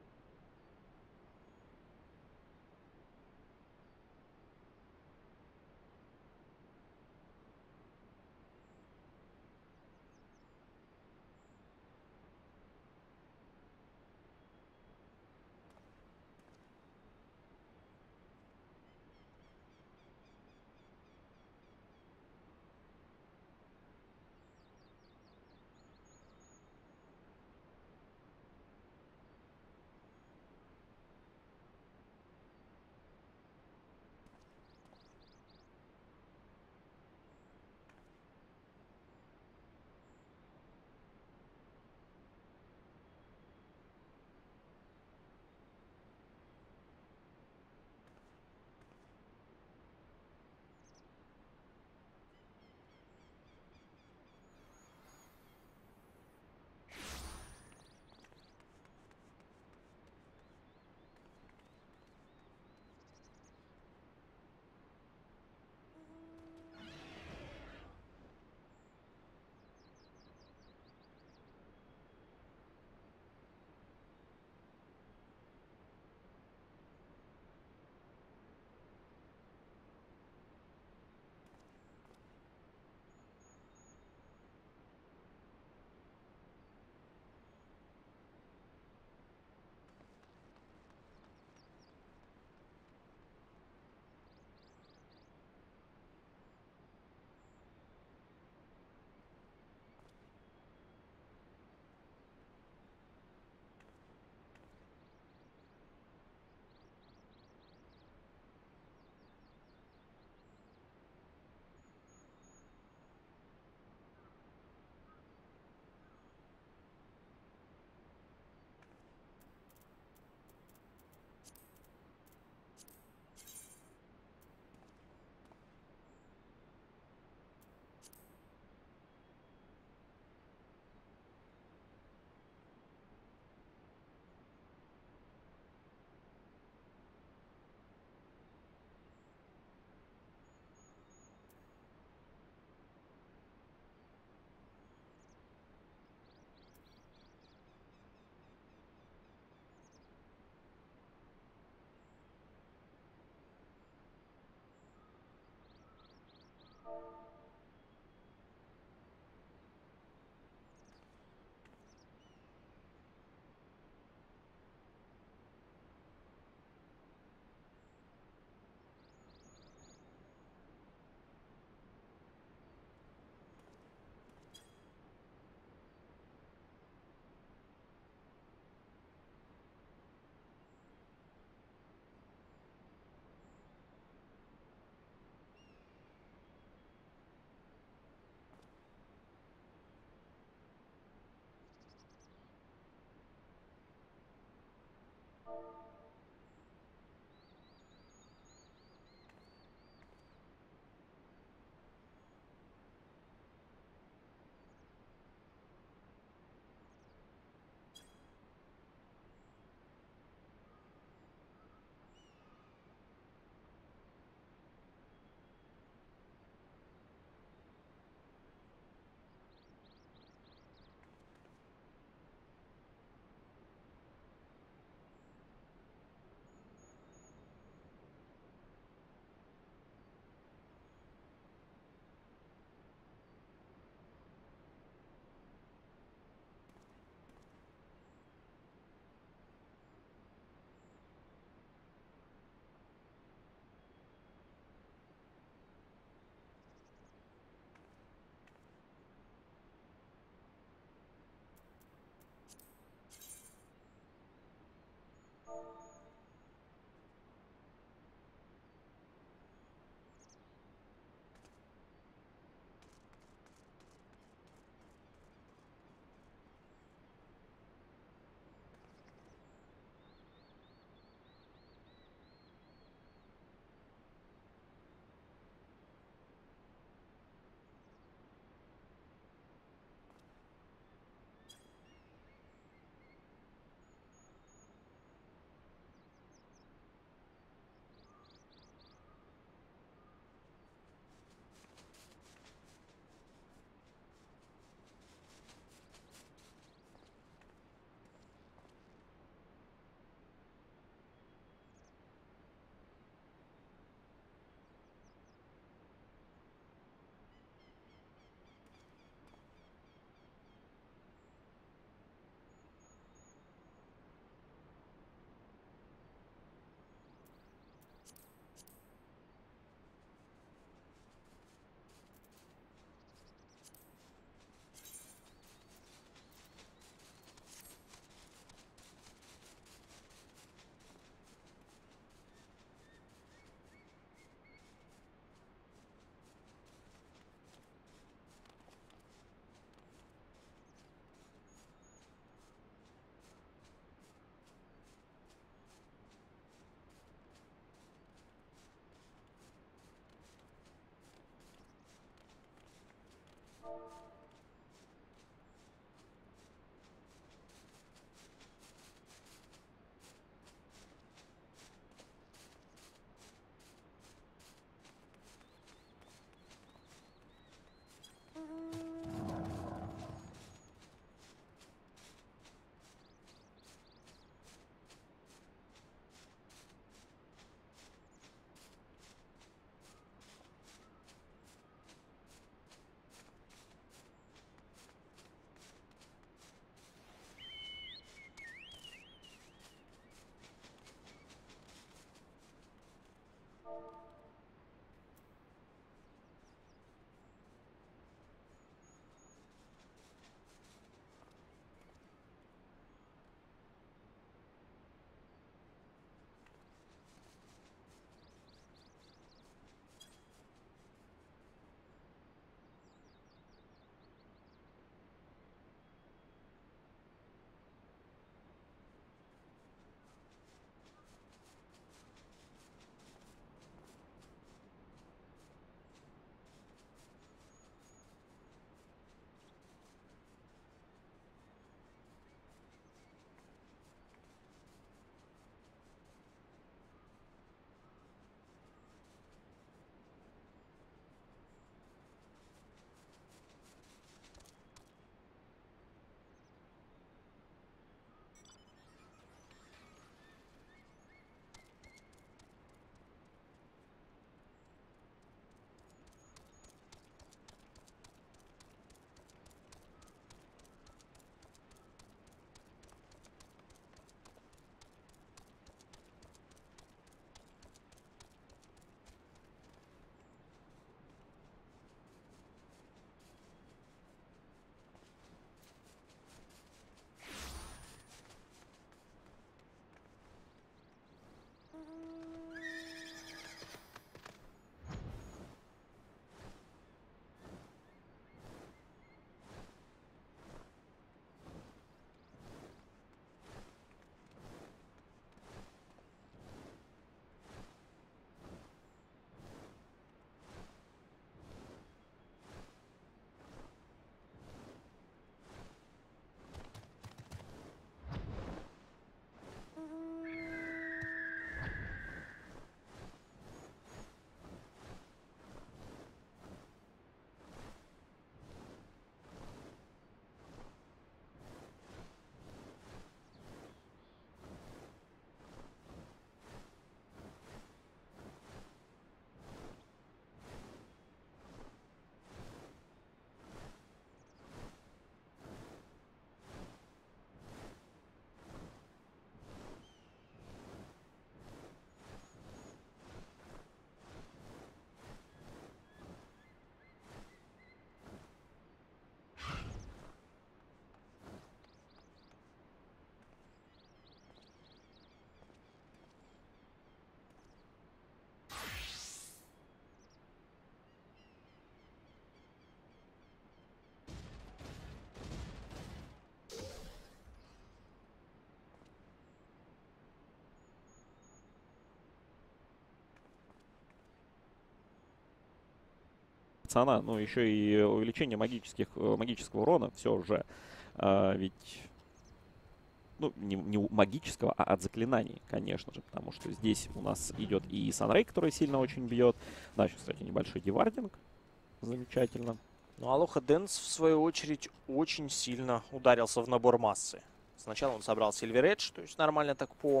персонаж, ну, еще и увеличение магических, магического урона, все же. А, ведь, ну, не, не магического, а от заклинаний, конечно же, потому что здесь у нас идет и Санрей, который сильно очень бьет. Да, сейчас, кстати, небольшой девардинг. Замечательно. Ну, Алоха Дэнс, в свою очередь, очень сильно ударился в набор массы. Сначала он собрал Silver Edge, то есть нормально так по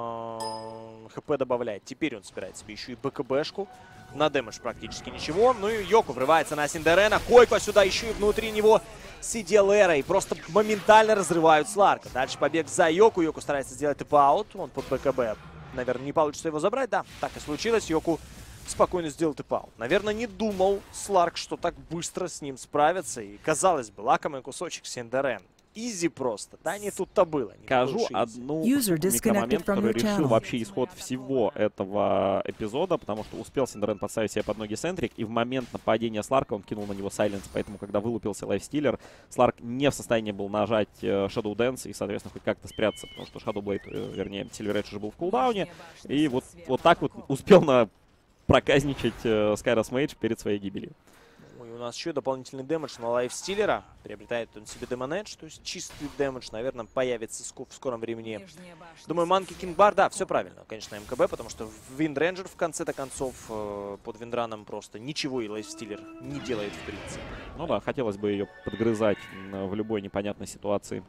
э, хп добавляет. Теперь он собирает себе еще и БКБшку. На дэмэдж практически ничего. Ну и Йоку врывается на Синдерена. Койко сюда еще и внутри него Сиделера. И просто моментально разрывают Сларка. Дальше побег за Йоку. Йоку старается сделать тэп-аут. Он под БКБ. Наверное, не получится его забрать. Да, так и случилось. Йоку спокойно сделал тэп-аут. Наверное, не думал Сларк, что так быстро с ним справится. И, казалось бы, лакомый кусочек Синдерен. Изи просто. Да, не тут-то было. Не Скажу одну микромомент, который решил вообще исход всего этого эпизода, потому что успел Синдерен подставить себе под ноги Сентрик, и в момент нападения Сларка он кинул на него Сайленс, поэтому, когда вылупился Лайфстиллер, Сларк не в состоянии был нажать Shadow Dance и, соответственно, хоть как-то спрятаться, потому что Shadow Blade, вернее, Silver Edge уже был в кулдауне, и вот, вот так вот успел на проказничать Скайрос Мейдж перед своей гибелью. У нас еще дополнительный дэмэдж на Лайфстиллера. Приобретает он себе Демон-Эдж, то есть чистый дэмэдж, наверное, появится в скором времени. Думаю, Манки Кингбар, да, все правильно, конечно, МКБ, потому что Виндренджер в конце-то концов под Виндраном просто ничего и Лайфстиллер не делает в принципе. Ну да, хотелось бы ее подгрызать в любой непонятной ситуации.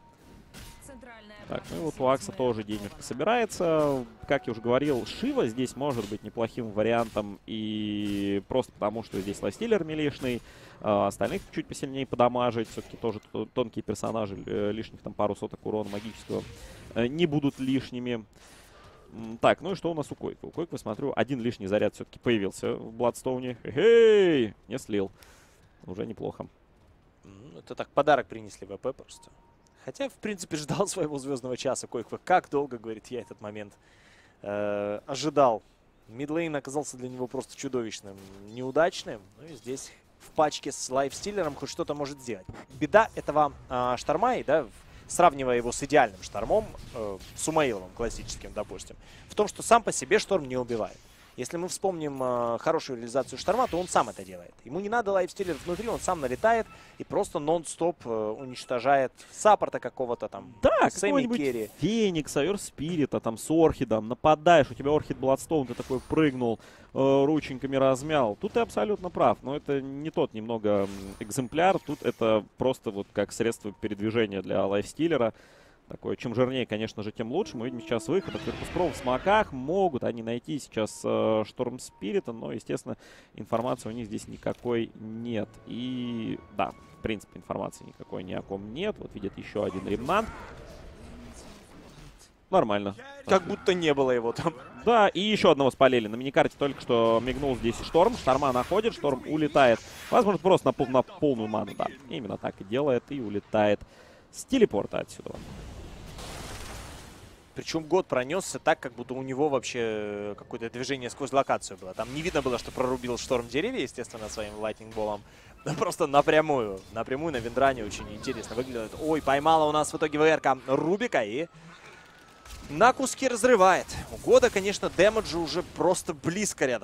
Так, ну и вот у Акса тоже денежка собирается. Как я уже говорил, Шива здесь может быть неплохим вариантом. И просто потому, что здесь Лайфстиллер милишный. А остальных чуть посильнее подамажить. Все-таки тоже тонкие персонажи. Лишних там пару соток урона магического не будут лишними. Так, ну и что у нас у Койка? У Койка, смотрю, один лишний заряд все-таки появился в Бладстоуне. Эй, не слил. Уже неплохо. Это так, подарок принесли ВП просто. Хотя, в принципе, ждал своего звездного часа. Койква как долго, говорит, я этот момент э, ожидал. Мидлейн оказался для него просто чудовищным, неудачным. Ну и здесь в пачке с Лайфстиллером хоть что-то может сделать. Беда этого э, Штормай, да, сравнивая его с идеальным Штормом, э, с Умаиловым классическим, допустим, в том, что сам по себе Шторм не убивает. Если мы вспомним э, хорошую реализацию Шторма, то он сам это делает. Ему не надо Лайфстиллер внутри, он сам налетает и просто нон-стоп э, уничтожает саппорта какого-то там. Да, Сэмми какого-нибудь Керри. Феникса, Эрспирита, там с Орхидом, нападаешь, у тебя Орхид Бладстоун, ты такой прыгнул, э, рученьками размял. Тут ты абсолютно прав, но это не тот немного экземпляр, тут это просто вот как средство передвижения для Лайфстиллера. Такое, чем жирнее, конечно же, тем лучше. Мы видим сейчас выход от Virtus.pro в смоках. Могут они найти сейчас э, Шторм Спирита, но, естественно, информации у них здесь никакой нет. И, да, в принципе, информации никакой ни о ком нет. Вот видят еще один ремнант. Нормально. Как будто не было его там. Да, и еще одного спалили. На миникарте только что мигнул здесь Шторм. Шторма находит, Шторм улетает. Возможно, просто на, пол, на полную ману, да. Именно так и делает, и улетает с телепорта отсюда. Причем год пронесся так, как будто у него вообще какое-то движение сквозь локацию было. Там не видно было, что прорубил Шторм деревья, естественно, своим лайтнинг-болом. Просто напрямую. Напрямую на Виндране очень интересно выглядит. Ой, поймала у нас в итоге ВРК Рубика и на куски разрывает. У года, конечно, дэмэджа уже просто близко рядом.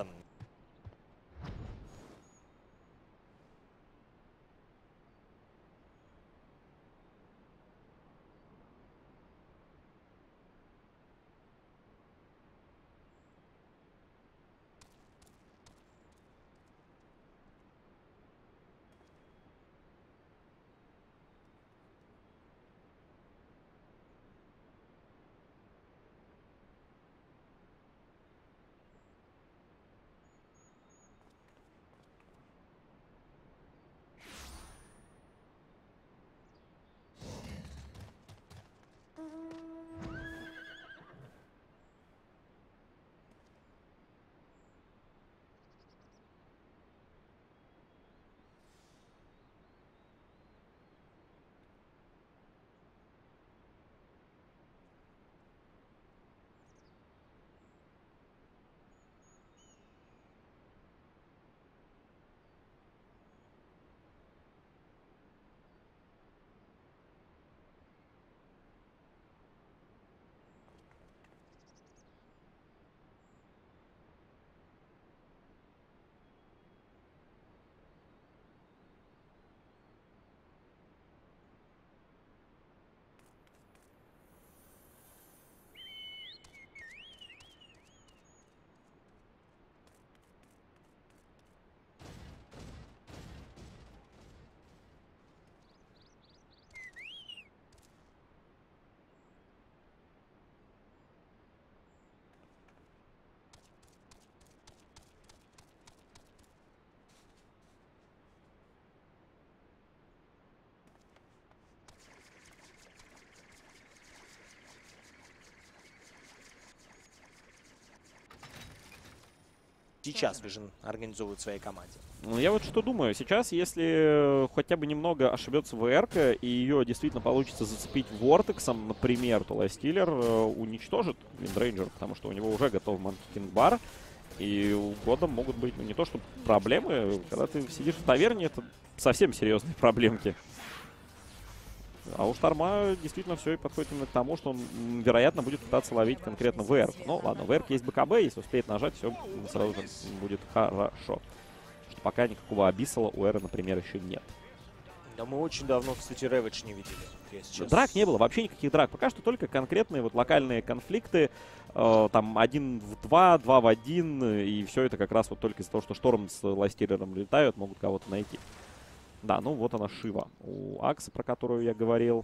сейчас Vision организовывает в своей команде. Ну, я вот что думаю. Сейчас, если хотя бы немного ошибется ВР-ка, и ее действительно получится зацепить Вортексом, например, то Лайстиллер уничтожит Виндрейнджер, потому что у него уже готов Манки Кинг Бар. И у Года могут быть, ну, не то что проблемы, когда ты сидишь в таверне, это совсем серьезные проблемки. А у Шторма действительно все и подходит именно к тому, что он, вероятно, будет пытаться ловить конкретно ВР. Ну, ладно, ВР есть БКБ, если успеет нажать, все сразу же будет хорошо. Что пока никакого Абиссала у Эра, например, еще нет. Да мы очень давно, кстати, Рэвидж не видели. Я сейчас... Драк не было, вообще никаких драк. Пока что только конкретные вот локальные конфликты. Э, там один в два, два в один. И все это как раз вот только из-за того, что Шторм с Лайстиллером летают, могут кого-то найти. Да, ну вот она Шива у Акса, про которую я говорил.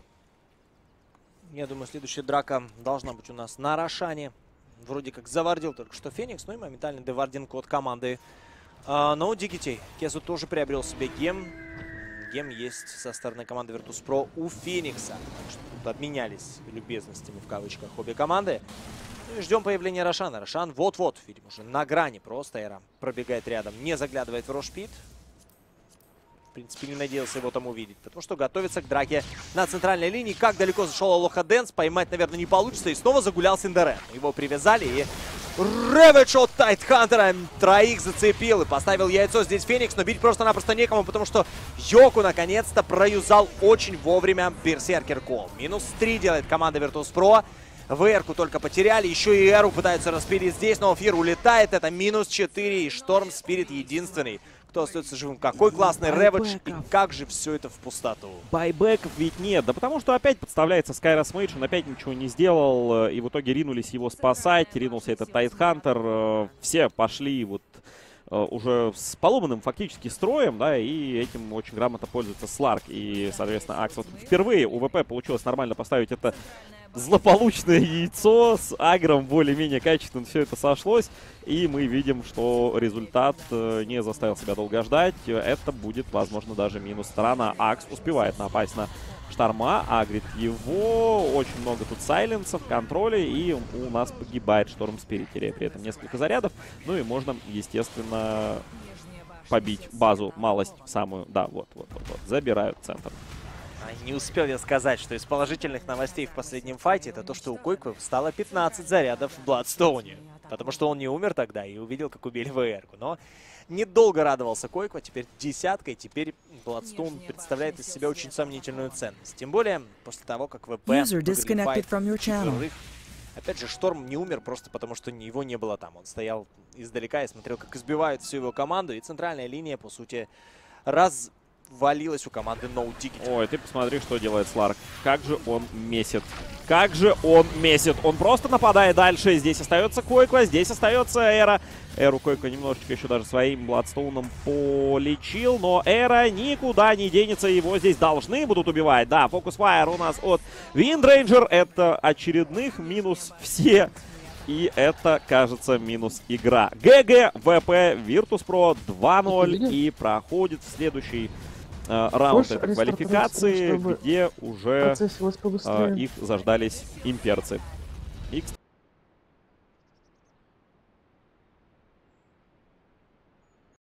Я думаю, следующая драка должна быть у нас на Рошане. Вроде как завардил только что Феникс, ну и моментально девардинг от команды. А, но у Дигитей Кезу тоже приобрел себе гем. Гем есть со стороны команды Virtus.pro у Феникса. Так что тут обменялись любезностями в кавычках обе команды. Ну и ждем появления Рошана. Рошан вот-вот, видимо, уже на грани. Просто Эра пробегает рядом, не заглядывает в Рошпит. В принципе, не надеялся его там увидеть, потому что готовится к драке на центральной линии. Как далеко зашел Алоха Дэнс, поймать, наверное, не получится. И снова загулял Синдерен. Его привязали, и Рэвидж от Тайтхантера троих зацепил и поставил яйцо здесь Феникс, но бить просто-напросто некому, потому что Йоку наконец-то проюзал очень вовремя Берсеркер Кол. Минус три делает команда Virtus.pro. ВР-ку только потеряли, еще и Эру пытаются распилить здесь, но Фир улетает. Это минус четыре, и Шторм Спирит единственный, кто остается живым. Какой классный Рэвидж, и как же все это в пустоту. Байбеков ведь нет. Да потому что опять подставляется Скайрос Мейдж, он опять ничего не сделал. И в итоге ринулись его спасать. Ринулся этот Тайтхантер. Все пошли вот уже с поломанным фактически строем, да, и этим очень грамотно пользуется Сларк. И, соответственно, Акс вот впервые у ВП получилось нормально поставить это злополучное яйцо с агром более-менее качественно, все это сошлось. И мы видим, что результат не заставил себя долго ждать. Это будет, возможно, даже минус сторона. Акс успевает напасть на Шторма, агрит его. Очень много тут сайленсов, контроля, и у нас погибает Шторм Спирит, теряя при этом несколько зарядов. Ну и можно, естественно, побить базу, малость самую. Да, вот, вот, вот, вот. Забирают центр. Не успел я сказать, что из положительных новостей в последнем файте это то, что у Койква стало пятнадцать зарядов в Бладстоуне. Потому что он не умер тогда и увидел, как убили ВР-ку. Но недолго радовался Койква, теперь десятка, и теперь Бладстоун представляет из себя очень сомнительную ценность. Тем более, после того, как ВП погребает четверых. Опять же, Шторм не умер просто потому, что его не было там. Он стоял издалека и смотрел, как избивают всю его команду. И центральная линия, по сути, раз... валилась у команды No Diggity. Ой, ты посмотри, что делает Сларк. Как же он месит. Как же он месит. Он просто нападает дальше. Здесь остается Койква, здесь остается Эра. Эру Койква немножечко еще даже своим Бладстоуном полечил. Но Эра никуда не денется. Его здесь должны будут убивать. Да, фокус фаер у нас от Виндрейнджер. Это очередных минус все. И это, кажется, минус игра. ГГ, ВП, Virtus.pro два ноль. И проходит в следующий э, раунд этой квалификации, где уже э, их заждались имперцы. И,